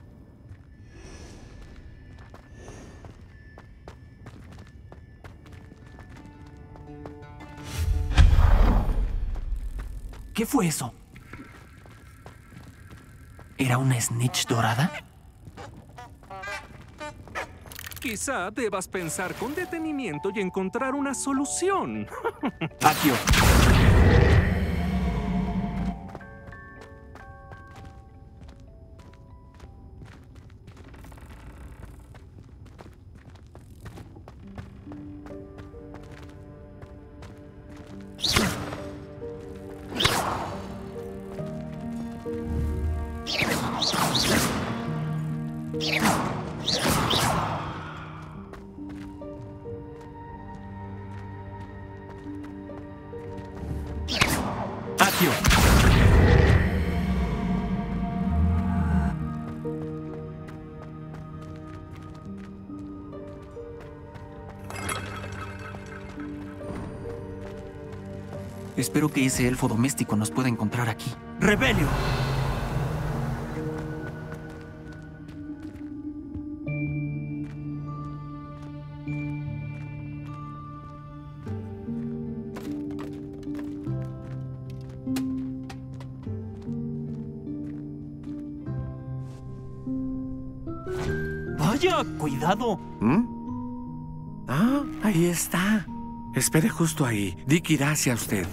¿Qué fue eso? ¿Era una snitch dorada? Quizá debas pensar con detenimiento y encontrar una solución. Accio. Accio. Espero que ese elfo doméstico nos pueda encontrar aquí. ¡Rebelio! ¡Vaya! ¡Cuidado! ¿Mm? Ah, ahí está. Espere justo ahí. Dick irá hacia usted.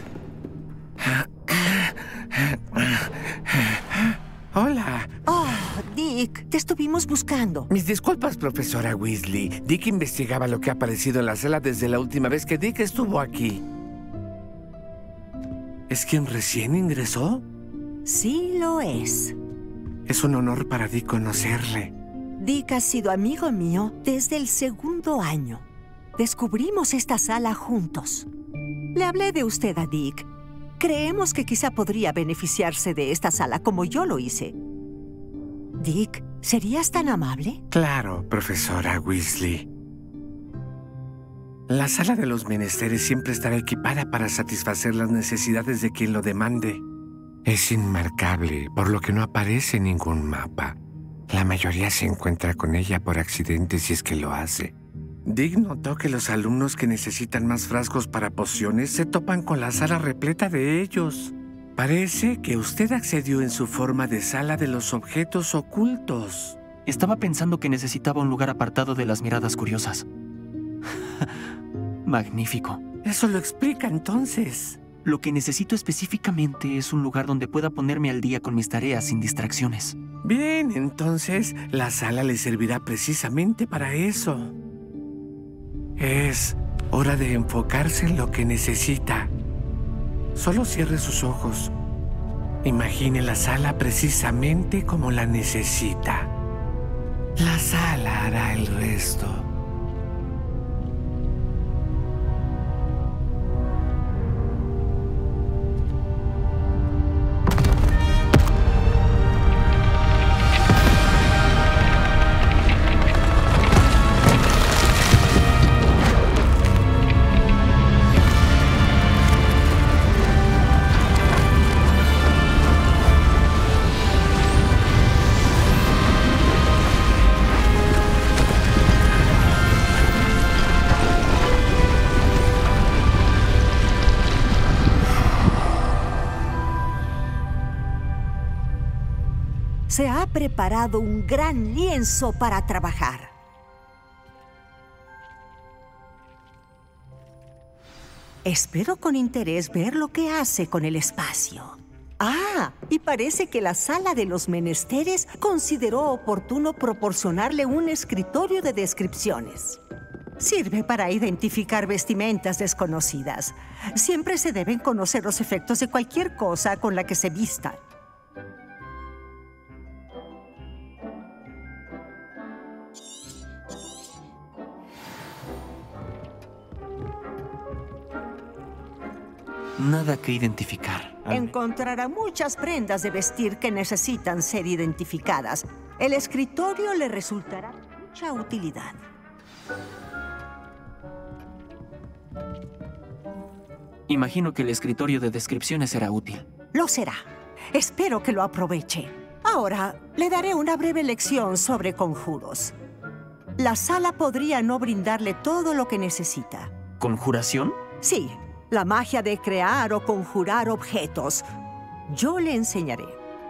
Hola. Oh, Dick, te estuvimos buscando. Mis disculpas, profesora Weasley. Dick investigaba lo que ha aparecido en la sala desde la última vez que Dick estuvo aquí. ¿Es quien recién ingresó? Sí lo es. Es un honor para Dick conocerle. Dick ha sido amigo mío desde el segundo año. Descubrimos esta sala juntos. Le hablé de usted a Dick. Creemos que quizá podría beneficiarse de esta sala como yo lo hice. Dick, ¿serías tan amable? Claro, profesora Weasley. La sala de los menesteres siempre estará equipada para satisfacer las necesidades de quien lo demande. Es inmarcable, por lo que no aparece en ningún mapa. La mayoría se encuentra con ella por accidente si es que lo hace. Dick notó que los alumnos que necesitan más frascos para pociones se topan con la sala repleta de ellos. Parece que usted accedió en su forma de sala de los objetos ocultos. Estaba pensando que necesitaba un lugar apartado de las miradas curiosas. Magnífico. Eso lo explica entonces. Lo que necesito específicamente es un lugar donde pueda ponerme al día con mis tareas sin distracciones. Bien, entonces la sala le servirá precisamente para eso. Es hora de enfocarse en lo que necesita. Solo cierre sus ojos. Imagine la sala precisamente como la necesita. La sala hará el resto. Se ha preparado un gran lienzo para trabajar. Espero con interés ver lo que hace con el espacio. Ah, y parece que la sala de los menesteres consideró oportuno proporcionarle un escritorio de descripciones. Sirve para identificar vestimentas desconocidas. Siempre se deben conocer los efectos de cualquier cosa con la que se vistan. Nada que identificar. Encontrará muchas prendas de vestir que necesitan ser identificadas. El escritorio le resultará de mucha utilidad. Imagino que el escritorio de descripciones será útil. Lo será. Espero que lo aproveche. Ahora, le daré una breve lección sobre conjuros. La sala podría no brindarle todo lo que necesita. ¿Conjuración? Sí, la magia de crear o conjurar objetos. Yo le enseñaré.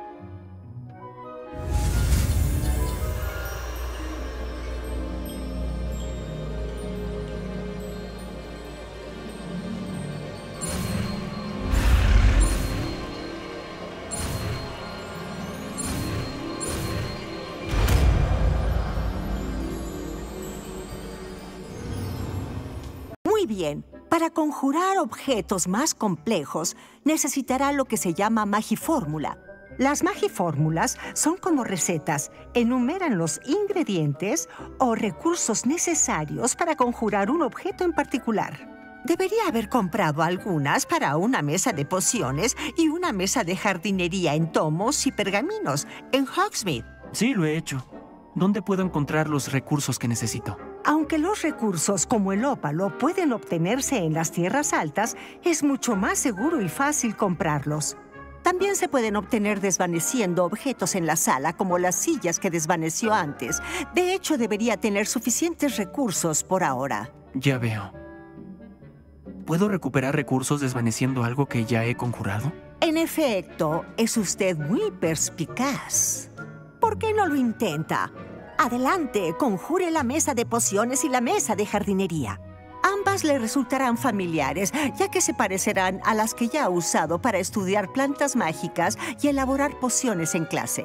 Muy bien. Para conjurar objetos más complejos, necesitará lo que se llama magifórmula. Las magifórmulas son como recetas. Enumeran los ingredientes o recursos necesarios para conjurar un objeto en particular. Debería haber comprado algunas para una mesa de pociones y una mesa de jardinería en tomos y pergaminos en Hogsmeade. Sí, lo he hecho. ¿Dónde puedo encontrar los recursos que necesito? Aunque los recursos como el ópalo pueden obtenerse en las tierras altas, es mucho más seguro y fácil comprarlos. También se pueden obtener desvaneciendo objetos en la sala, como las sillas que desvaneció antes. De hecho, debería tener suficientes recursos por ahora. Ya veo. ¿Puedo recuperar recursos desvaneciendo algo que ya he conjurado? En efecto, es usted muy perspicaz. ¿Por qué no lo intenta? Adelante, conjure la mesa de pociones y la mesa de jardinería. Ambas le resultarán familiares, ya que se parecerán a las que ya ha usado para estudiar plantas mágicas y elaborar pociones en clase.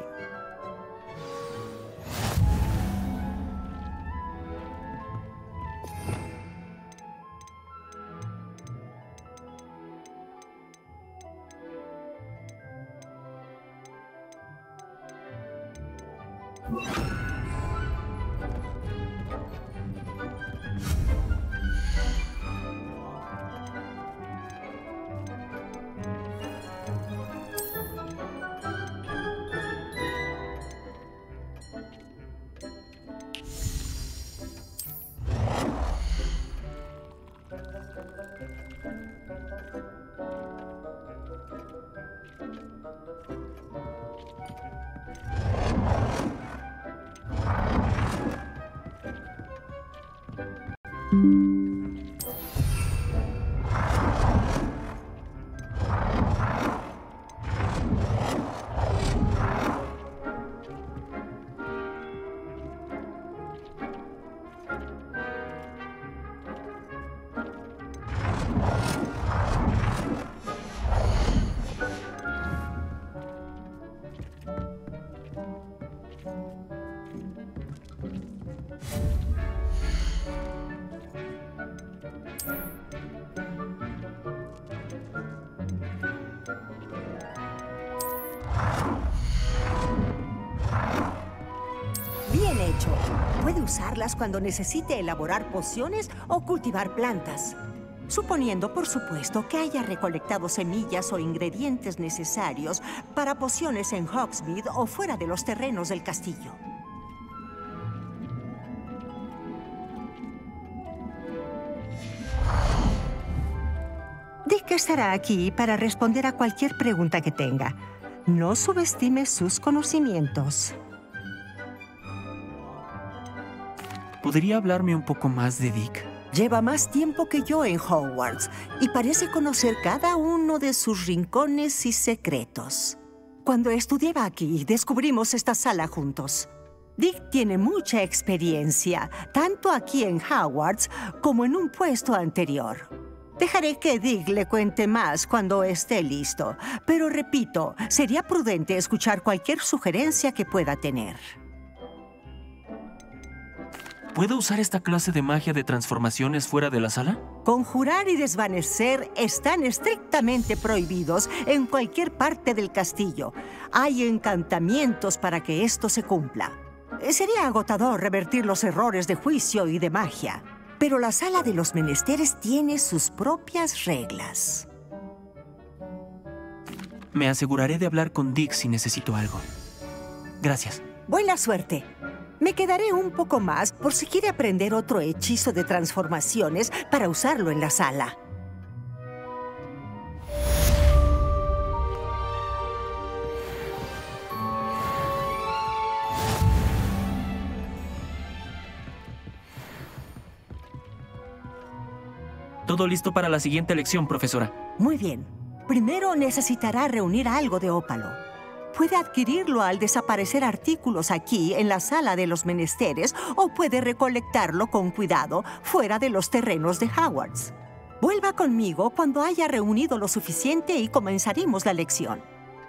Bien hecho. Puede usarlas cuando necesite elaborar pociones o cultivar plantas. Suponiendo, por supuesto, que haya recolectado semillas o ingredientes necesarios para pociones en Hogsmeade o fuera de los terrenos del castillo. Dick estará aquí para responder a cualquier pregunta que tenga. No subestime sus conocimientos. ¿Podría hablarme un poco más de Dick? Lleva más tiempo que yo en Hogwarts y parece conocer cada uno de sus rincones y secretos. Cuando estudiaba aquí, descubrimos esta sala juntos. Dick tiene mucha experiencia, tanto aquí en Hogwarts como en un puesto anterior. Dejaré que Dick le cuente más cuando esté listo, pero repito, sería prudente escuchar cualquier sugerencia que pueda tener. ¿Puedo usar esta clase de magia de transformaciones fuera de la sala? Conjurar y desvanecer están estrictamente prohibidos en cualquier parte del castillo. Hay encantamientos para que esto se cumpla. Sería agotador revertir los errores de juicio y de magia, pero la sala de los menesteres tiene sus propias reglas. Me aseguraré de hablar con Dick si necesito algo. Gracias. Buena suerte. Me quedaré un poco más por si quiere aprender otro hechizo de transformaciones para usarlo en la sala. Todo listo para la siguiente lección, profesora. Muy bien. Primero necesitará reunir algo de ópalo. Puede adquirirlo al desaparecer artículos aquí en la sala de los menesteres o puede recolectarlo con cuidado fuera de los terrenos de Hogwarts. Vuelva conmigo cuando haya reunido lo suficiente y comenzaremos la lección.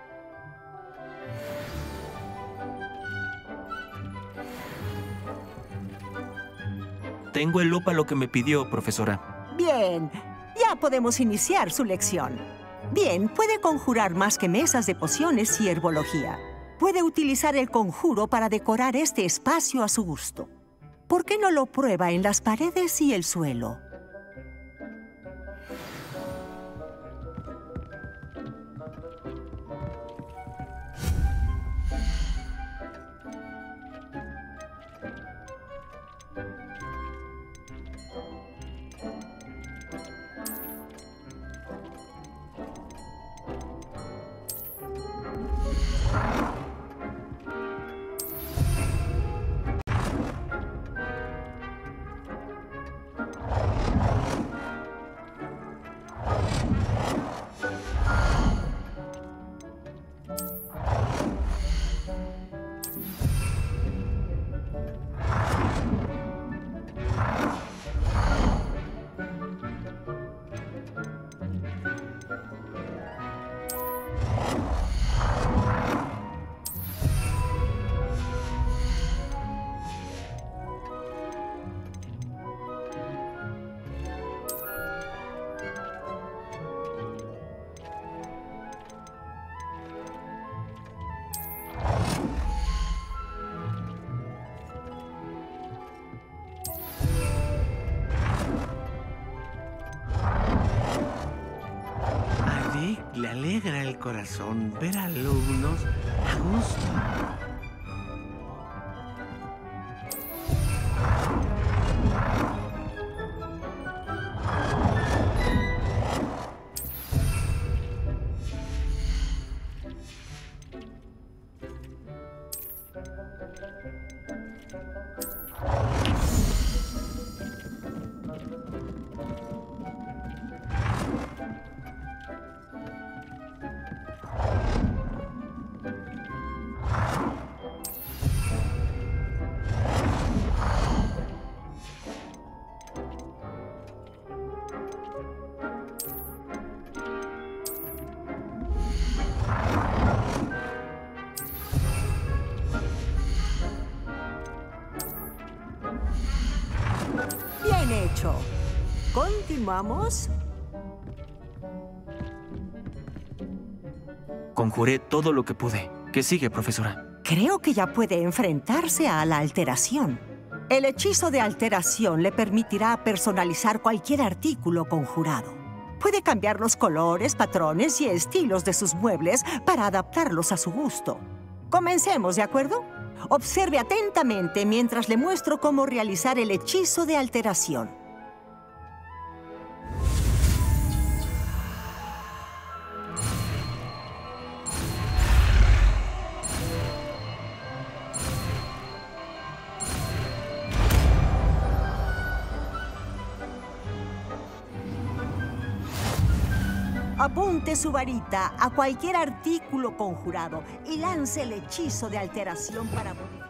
Tengo el ópalo que me pidió, profesora. Bien, ya podemos iniciar su lección. Bien, puede conjurar más que mesas de pociones y herbología. Puede utilizar el conjuro para decorar este espacio a su gusto. ¿Por qué no lo prueba en las paredes y el suelo? Le alegra el corazón ver alumnos a gusto. Bien hecho. Continuamos. Conjuré todo lo que pude. ¿Qué sigue, profesora? Creo que ya puede enfrentarse a la alteración. El hechizo de alteración le permitirá personalizar cualquier artículo conjurado. Puede cambiar los colores, patrones y estilos de sus muebles para adaptarlos a su gusto. Comencemos, ¿de acuerdo? Observe atentamente mientras le muestro cómo realizar el hechizo de alteración. Apunte su varita a cualquier artículo conjurado y lance el hechizo de alteración para modificar.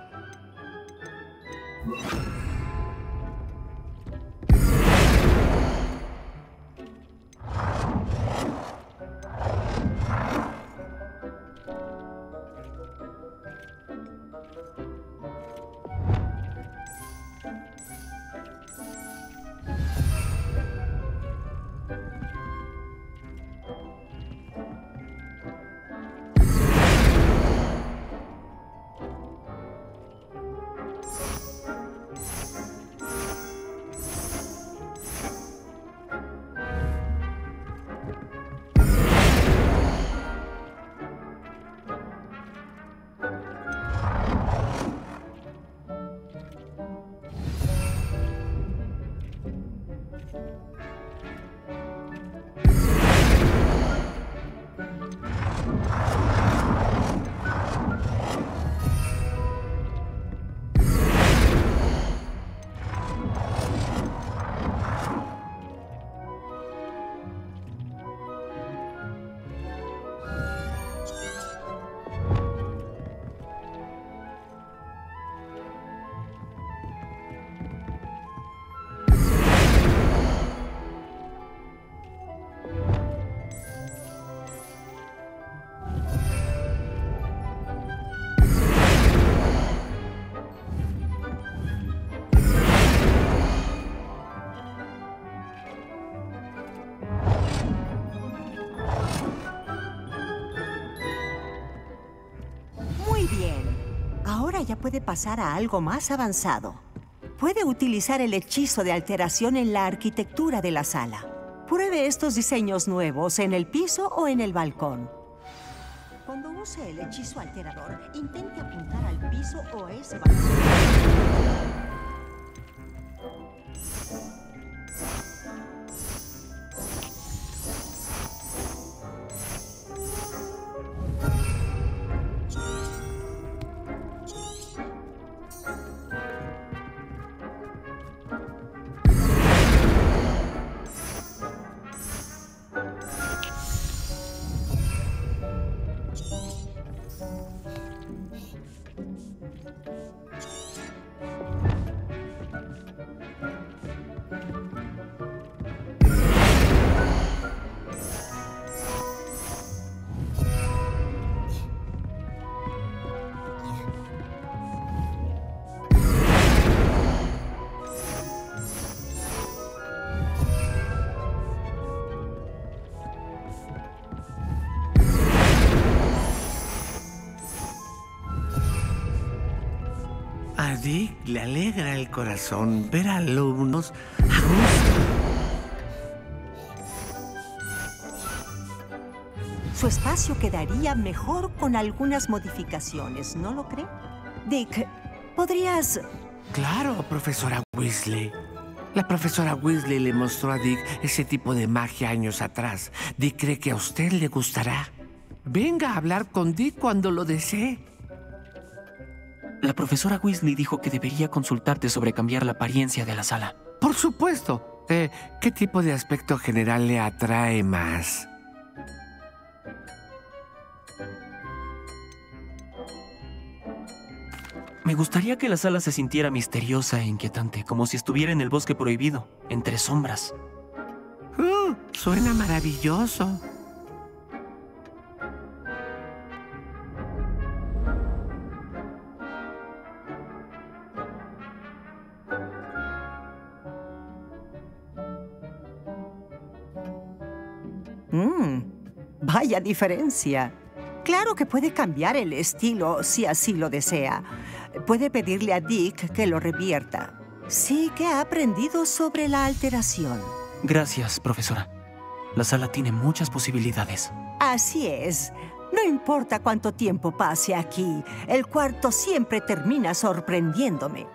ya puede pasar a algo más avanzado. Puede utilizar el hechizo de alteración en la arquitectura de la sala. Pruebe estos diseños nuevos en el piso o en el balcón. Cuando use el hechizo alterador, intente apuntar al piso o a ese balcón. A Dick le alegra el corazón ver a alumnos a gusto. Su espacio quedaría mejor con algunas modificaciones, ¿no lo cree? Dick, ¿podrías...? Claro, profesora Weasley. La profesora Weasley le mostró a Dick ese tipo de magia años atrás. Dick cree que a usted le gustará. Venga a hablar con Dick cuando lo desee. La profesora Weasley dijo que debería consultarte sobre cambiar la apariencia de la sala. Por supuesto. Eh, ¿Qué tipo de aspecto general le atrae más? Me gustaría que la sala se sintiera misteriosa e inquietante, como si estuviera en el bosque prohibido, entre sombras. Uh, suena maravilloso. Mmm, vaya diferencia. Claro que puede cambiar el estilo si así lo desea. Puede pedirle a Dick que lo revierta. Sí que ha aprendido sobre la alteración. Gracias, profesora. La sala tiene muchas posibilidades. Así es. No importa cuánto tiempo pase aquí, el cuarto siempre termina sorprendiéndome.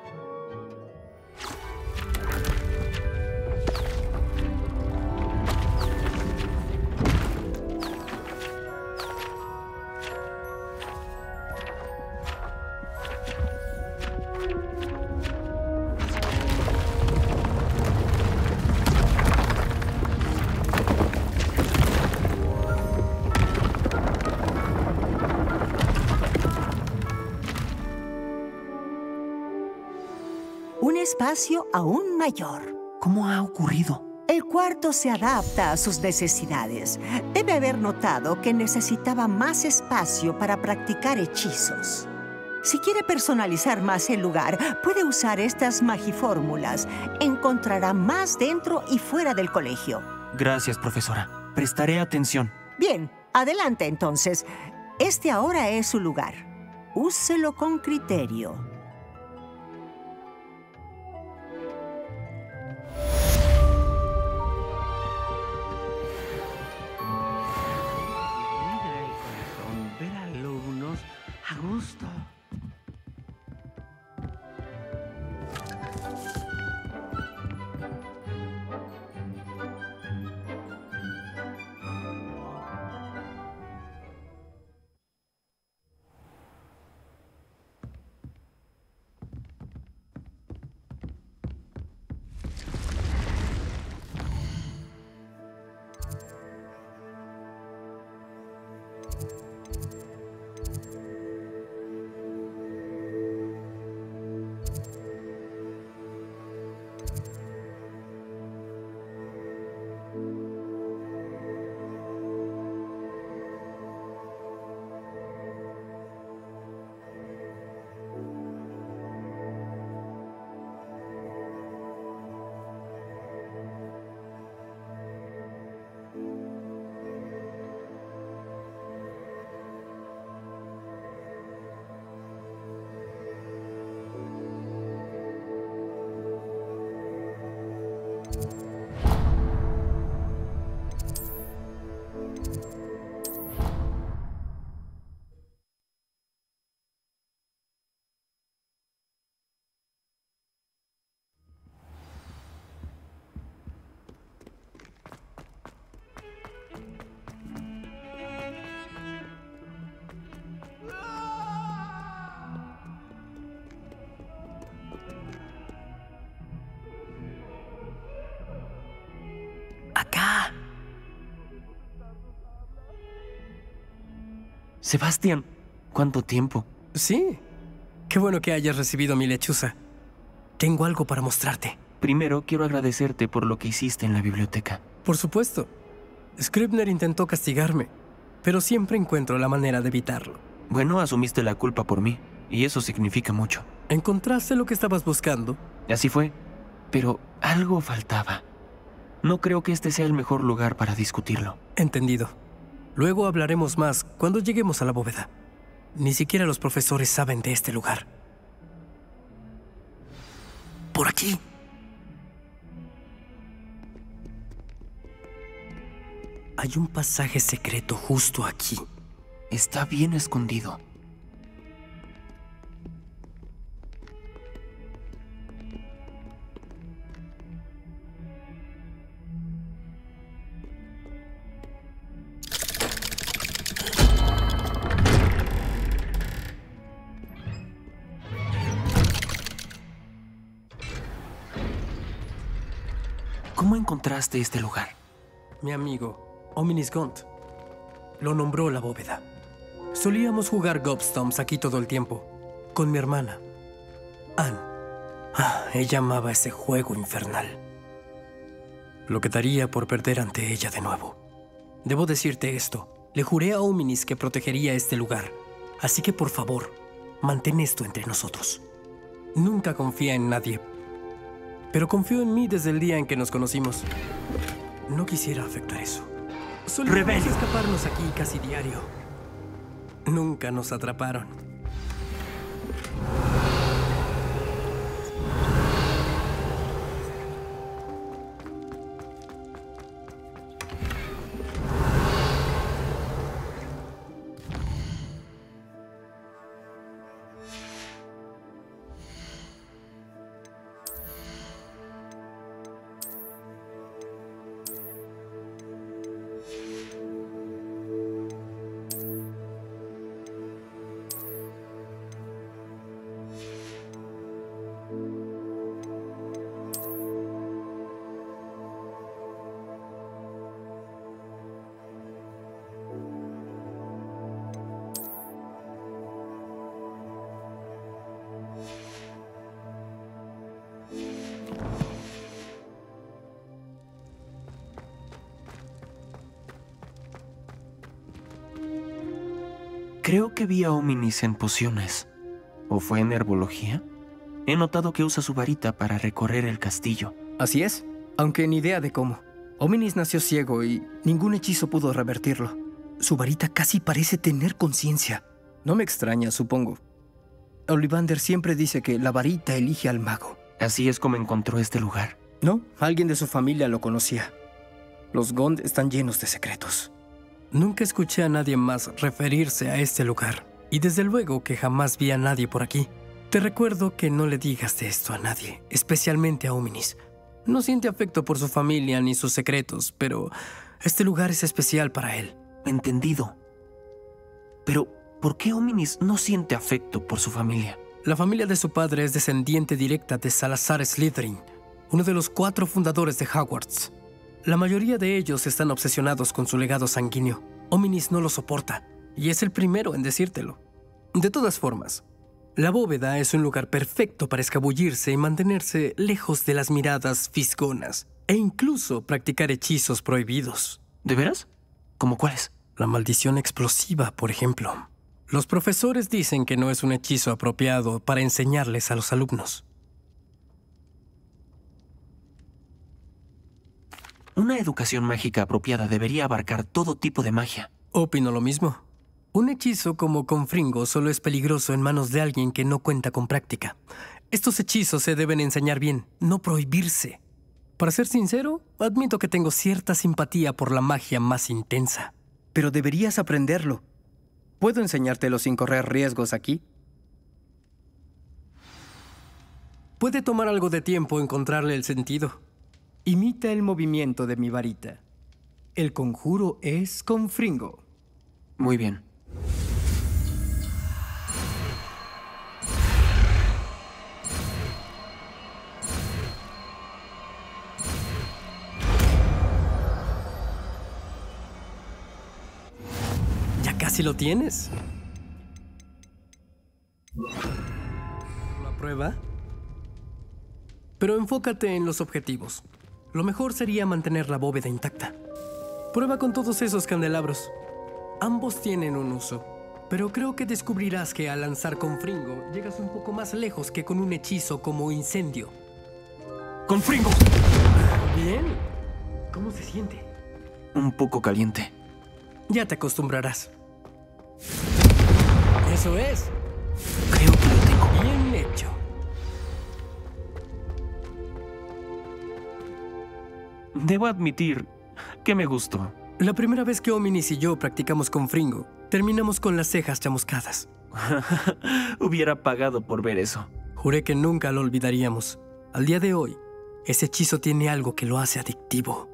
Un espacio aún mayor. ¿Cómo ha ocurrido? El cuarto se adapta a sus necesidades. Debe haber notado que necesitaba más espacio para practicar hechizos. Si quiere personalizar más el lugar, puede usar estas magifórmulas. Encontrará más dentro y fuera del colegio. Gracias, profesora. Prestaré atención. Bien, adelante entonces. Este ahora es su lugar. Úselo con criterio. Ver a alumnos a gusto. Acá. Sebastián, ¿cuánto tiempo? Sí. Qué bueno que hayas recibido mi lechuza. Tengo algo para mostrarte. Primero, quiero agradecerte por lo que hiciste en la biblioteca. Por supuesto. Scribner intentó castigarme, pero siempre encuentro la manera de evitarlo. Bueno, asumiste la culpa por mí, y eso significa mucho. ¿Encontraste lo que estabas buscando? Así fue, pero algo faltaba. No creo que este sea el mejor lugar para discutirlo. Entendido. Luego hablaremos más cuando lleguemos a la bóveda. Ni siquiera los profesores saben de este lugar. Por aquí. Hay un pasaje secreto justo aquí. Está bien escondido. ¿Cómo encontraste este lugar? Mi amigo, Hominis Gaunt, lo nombró la bóveda. Solíamos jugar Gobstones aquí todo el tiempo, con mi hermana, Anne. Ah, ella amaba ese juego infernal. Lo que daría por perder ante ella de nuevo. Debo decirte esto, le juré a Hominis que protegería este lugar, así que por favor, mantén esto entre nosotros. Nunca confía en nadie, pero confió en mí desde el día en que nos conocimos. No quisiera afectar eso. Solíamos escaparnos aquí casi diario. Nunca nos atraparon. Creo que vi a Hominis en pociones. ¿O fue en herbología? He notado que usa su varita para recorrer el castillo. Así es, aunque ni idea de cómo. Hominis nació ciego y ningún hechizo pudo revertirlo. Su varita casi parece tener conciencia. No me extraña, supongo. Ollivander siempre dice que la varita elige al mago. Así es como encontró este lugar. No, alguien de su familia lo conocía. Los Gond están llenos de secretos. Nunca escuché a nadie más referirse a este lugar. Y desde luego que jamás vi a nadie por aquí. Te recuerdo que no le digas de esto a nadie, especialmente a Hominis. No siente afecto por su familia ni sus secretos, pero este lugar es especial para él. Entendido. Pero, ¿por qué Hominis no siente afecto por su familia? La familia de su padre es descendiente directa de Salazar Slytherin, uno de los cuatro fundadores de Hogwarts. La mayoría de ellos están obsesionados con su legado sanguíneo. Hominis no lo soporta, y es el primero en decírtelo. De todas formas, la bóveda es un lugar perfecto para escabullirse y mantenerse lejos de las miradas fisgonas, e incluso practicar hechizos prohibidos. ¿De veras? ¿Cómo cuáles? La maldición explosiva, por ejemplo. Los profesores dicen que no es un hechizo apropiado para enseñarles a los alumnos. Una educación mágica apropiada debería abarcar todo tipo de magia. Opino lo mismo. Un hechizo como Confringo solo es peligroso en manos de alguien que no cuenta con práctica. Estos hechizos se deben enseñar bien, no prohibirse. Para ser sincero, admito que tengo cierta simpatía por la magia más intensa. Pero deberías aprenderlo. ¿Puedo enseñártelo sin correr riesgos aquí? Puede tomar algo de tiempo encontrarle el sentido. Imita el movimiento de mi varita. El conjuro es Confringo. Muy bien. Casi lo tienes. ¿La prueba? Pero enfócate en los objetivos. Lo mejor sería mantener la bóveda intacta. Prueba con todos esos candelabros. Ambos tienen un uso, pero creo que descubrirás que al lanzar con Fringo llegas un poco más lejos que con un hechizo como incendio. ¡Con Fringo! Bien. ¿Cómo se siente? Un poco caliente. Ya te acostumbrarás. Eso es. Creo que lo tengo. Bien hecho. Debo admitir que me gustó. La primera vez que Ominis y yo practicamos con Fringo, terminamos con las cejas chamuscadas. Hubiera pagado por ver eso. Juré que nunca lo olvidaríamos. Al día de hoy, ese hechizo tiene algo que lo hace adictivo.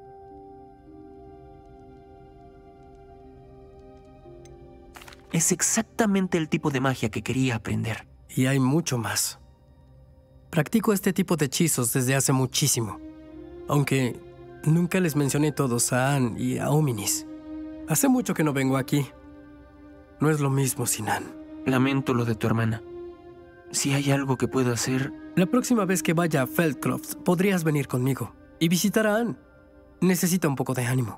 Es exactamente el tipo de magia que quería aprender. Y hay mucho más. Practico este tipo de hechizos desde hace muchísimo. Aunque nunca les mencioné todos a Anne y a Ominis. Hace mucho que no vengo aquí. No es lo mismo sin Anne. Lamento lo de tu hermana. Si hay algo que pueda hacer... La próxima vez que vaya a Feldcroft, podrías venir conmigo y visitar a Anne. Necesita un poco de ánimo.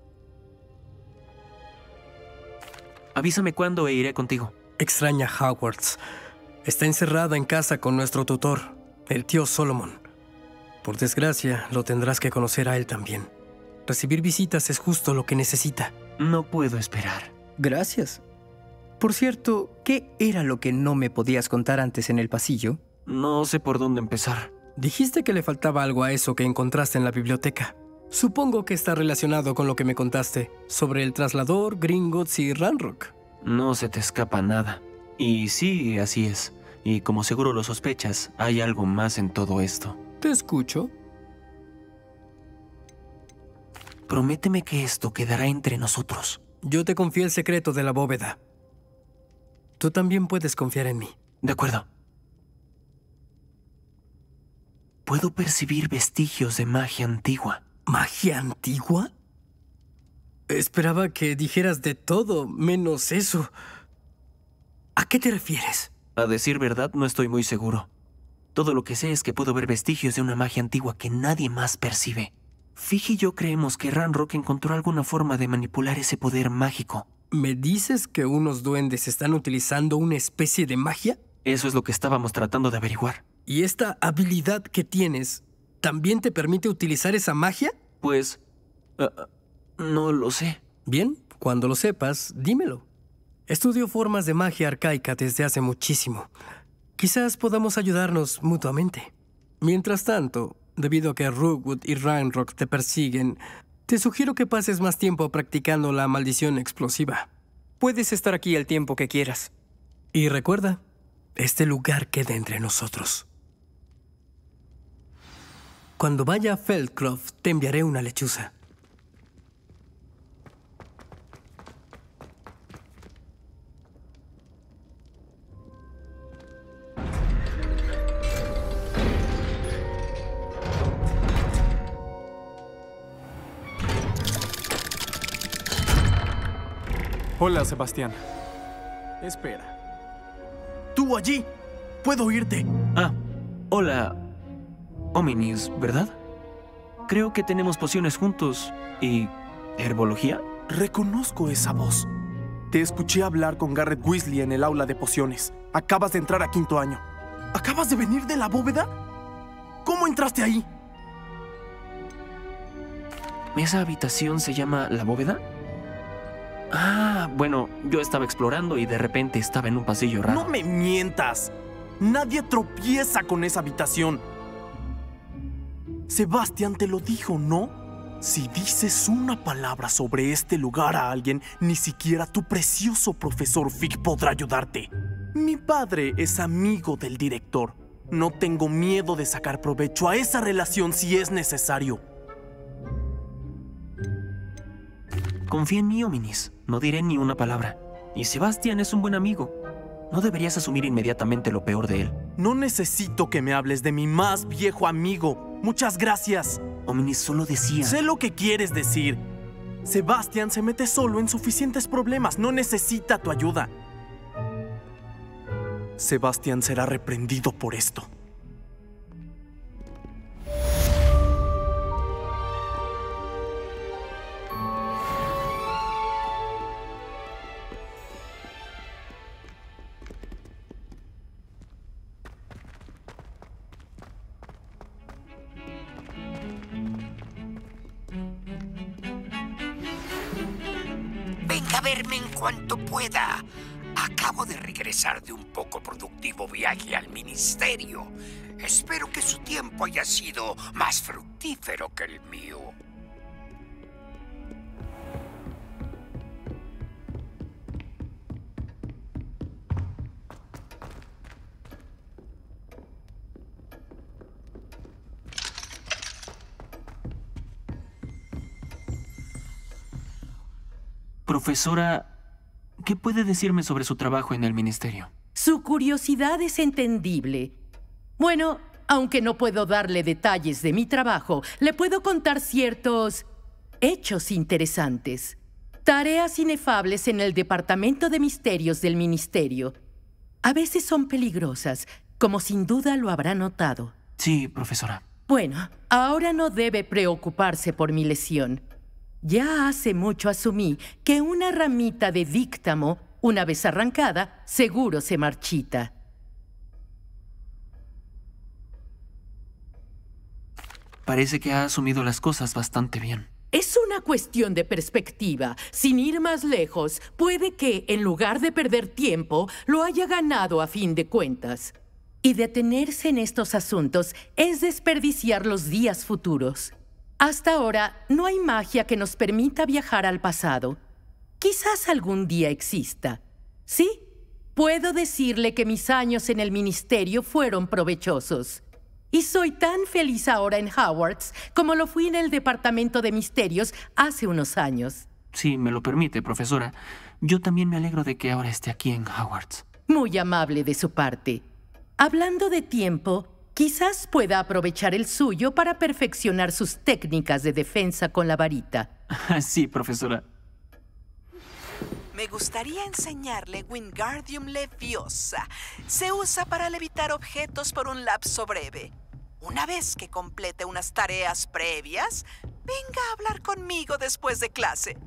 Avísame cuándo e iré contigo. Extraña a Hogwarts. Está encerrada en casa con nuestro tutor, el tío Solomon. Por desgracia, lo tendrás que conocer a él también. Recibir visitas es justo lo que necesita. No puedo esperar. Gracias. Por cierto, ¿qué era lo que no me podías contar antes en el pasillo? No sé por dónde empezar. Dijiste que le faltaba algo a eso que encontraste en la biblioteca. Supongo que está relacionado con lo que me contaste sobre el Traslador, Gringotts y Ranrock. No se te escapa nada. Y sí, así es. Y como seguro lo sospechas, hay algo más en todo esto. Te escucho. Prométeme que esto quedará entre nosotros. Yo te confié el secreto de la bóveda. Tú también puedes confiar en mí. De acuerdo. Puedo percibir vestigios de magia antigua. ¿Magia antigua? Esperaba que dijeras de todo, menos eso. ¿A qué te refieres? A decir verdad, no estoy muy seguro. Todo lo que sé es que puedo ver vestigios de una magia antigua que nadie más percibe. Fiji y yo creemos que Ranrock encontró alguna forma de manipular ese poder mágico. ¿Me dices que unos duendes están utilizando una especie de magia? Eso es lo que estábamos tratando de averiguar. ¿Y esta habilidad que tienes también te permite utilizar esa magia? Pues... Uh, no lo sé. Bien, cuando lo sepas, dímelo. Estudio formas de magia arcaica desde hace muchísimo. Quizás podamos ayudarnos mutuamente. Mientras tanto, debido a que Rookwood y Ranrock te persiguen, te sugiero que pases más tiempo practicando la maldición explosiva. Puedes estar aquí el tiempo que quieras. Y recuerda, este lugar queda entre nosotros. Cuando vaya a Feldcroft, te enviaré una lechuza. Hola, Sebastián. Espera. ¡Tú allí! ¡Puedo oírte! Ah, hola, Ominis, ¿verdad? Creo que tenemos pociones juntos. ¿Y herbología? Reconozco esa voz. Te escuché hablar con Garrett Weasley en el aula de pociones. Acabas de entrar a quinto año. ¿Acabas de venir de la bóveda? ¿Cómo entraste ahí? ¿Esa habitación se llama la bóveda? Ah, bueno, yo estaba explorando y de repente estaba en un pasillo raro. ¡No me mientas! Nadie tropieza con esa habitación. Sebastián te lo dijo, ¿no? Si dices una palabra sobre este lugar a alguien, ni siquiera tu precioso profesor Fig podrá ayudarte. Mi padre es amigo del director. No tengo miedo de sacar provecho a esa relación si es necesario. Confía en mí, Ominis. No diré ni una palabra. Y Sebastián es un buen amigo. No deberías asumir inmediatamente lo peor de él. No necesito que me hables de mi más viejo amigo. Muchas gracias. Ominis solo decía... Sé lo que quieres decir. Sebastian se mete solo en suficientes problemas. No necesita tu ayuda. Sebastian será reprendido por esto. Venga a verme en cuanto pueda. Acabo de regresar de un poco productivo viaje al ministerio. Espero que su tiempo haya sido más fructífero que el mío. Profesora, ¿qué puede decirme sobre su trabajo en el ministerio? Su curiosidad es entendible. Bueno, aunque no puedo darle detalles de mi trabajo, le puedo contar ciertos hechos interesantes. Tareas inefables en el Departamento de Misterios del Ministerio. A veces son peligrosas, como sin duda lo habrá notado. Sí, profesora. Bueno, ahora no debe preocuparse por mi lesión. Ya hace mucho asumí que una ramita de díctamo, una vez arrancada, seguro se marchita. Parece que ha asumido las cosas bastante bien. Es una cuestión de perspectiva. Sin ir más lejos, puede que, en lugar de perder tiempo, lo haya ganado a fin de cuentas. Y detenerse en estos asuntos es desperdiciar los días futuros. Hasta ahora, no hay magia que nos permita viajar al pasado. Quizás algún día exista. Sí, puedo decirle que mis años en el ministerio fueron provechosos. Y soy tan feliz ahora en Hogwarts como lo fui en el Departamento de Misterios hace unos años. Si me lo permite, profesora, yo también me alegro de que ahora esté aquí en Hogwarts. Muy amable de su parte. Hablando de tiempo, quizás pueda aprovechar el suyo para perfeccionar sus técnicas de defensa con la varita. Sí, profesora. Me gustaría enseñarle Wingardium Leviosa. Se usa para levitar objetos por un lapso breve. Una vez que complete unas tareas previas, venga a hablar conmigo después de clase.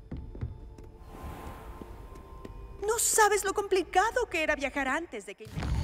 No sabes lo complicado que era viajar antes de que...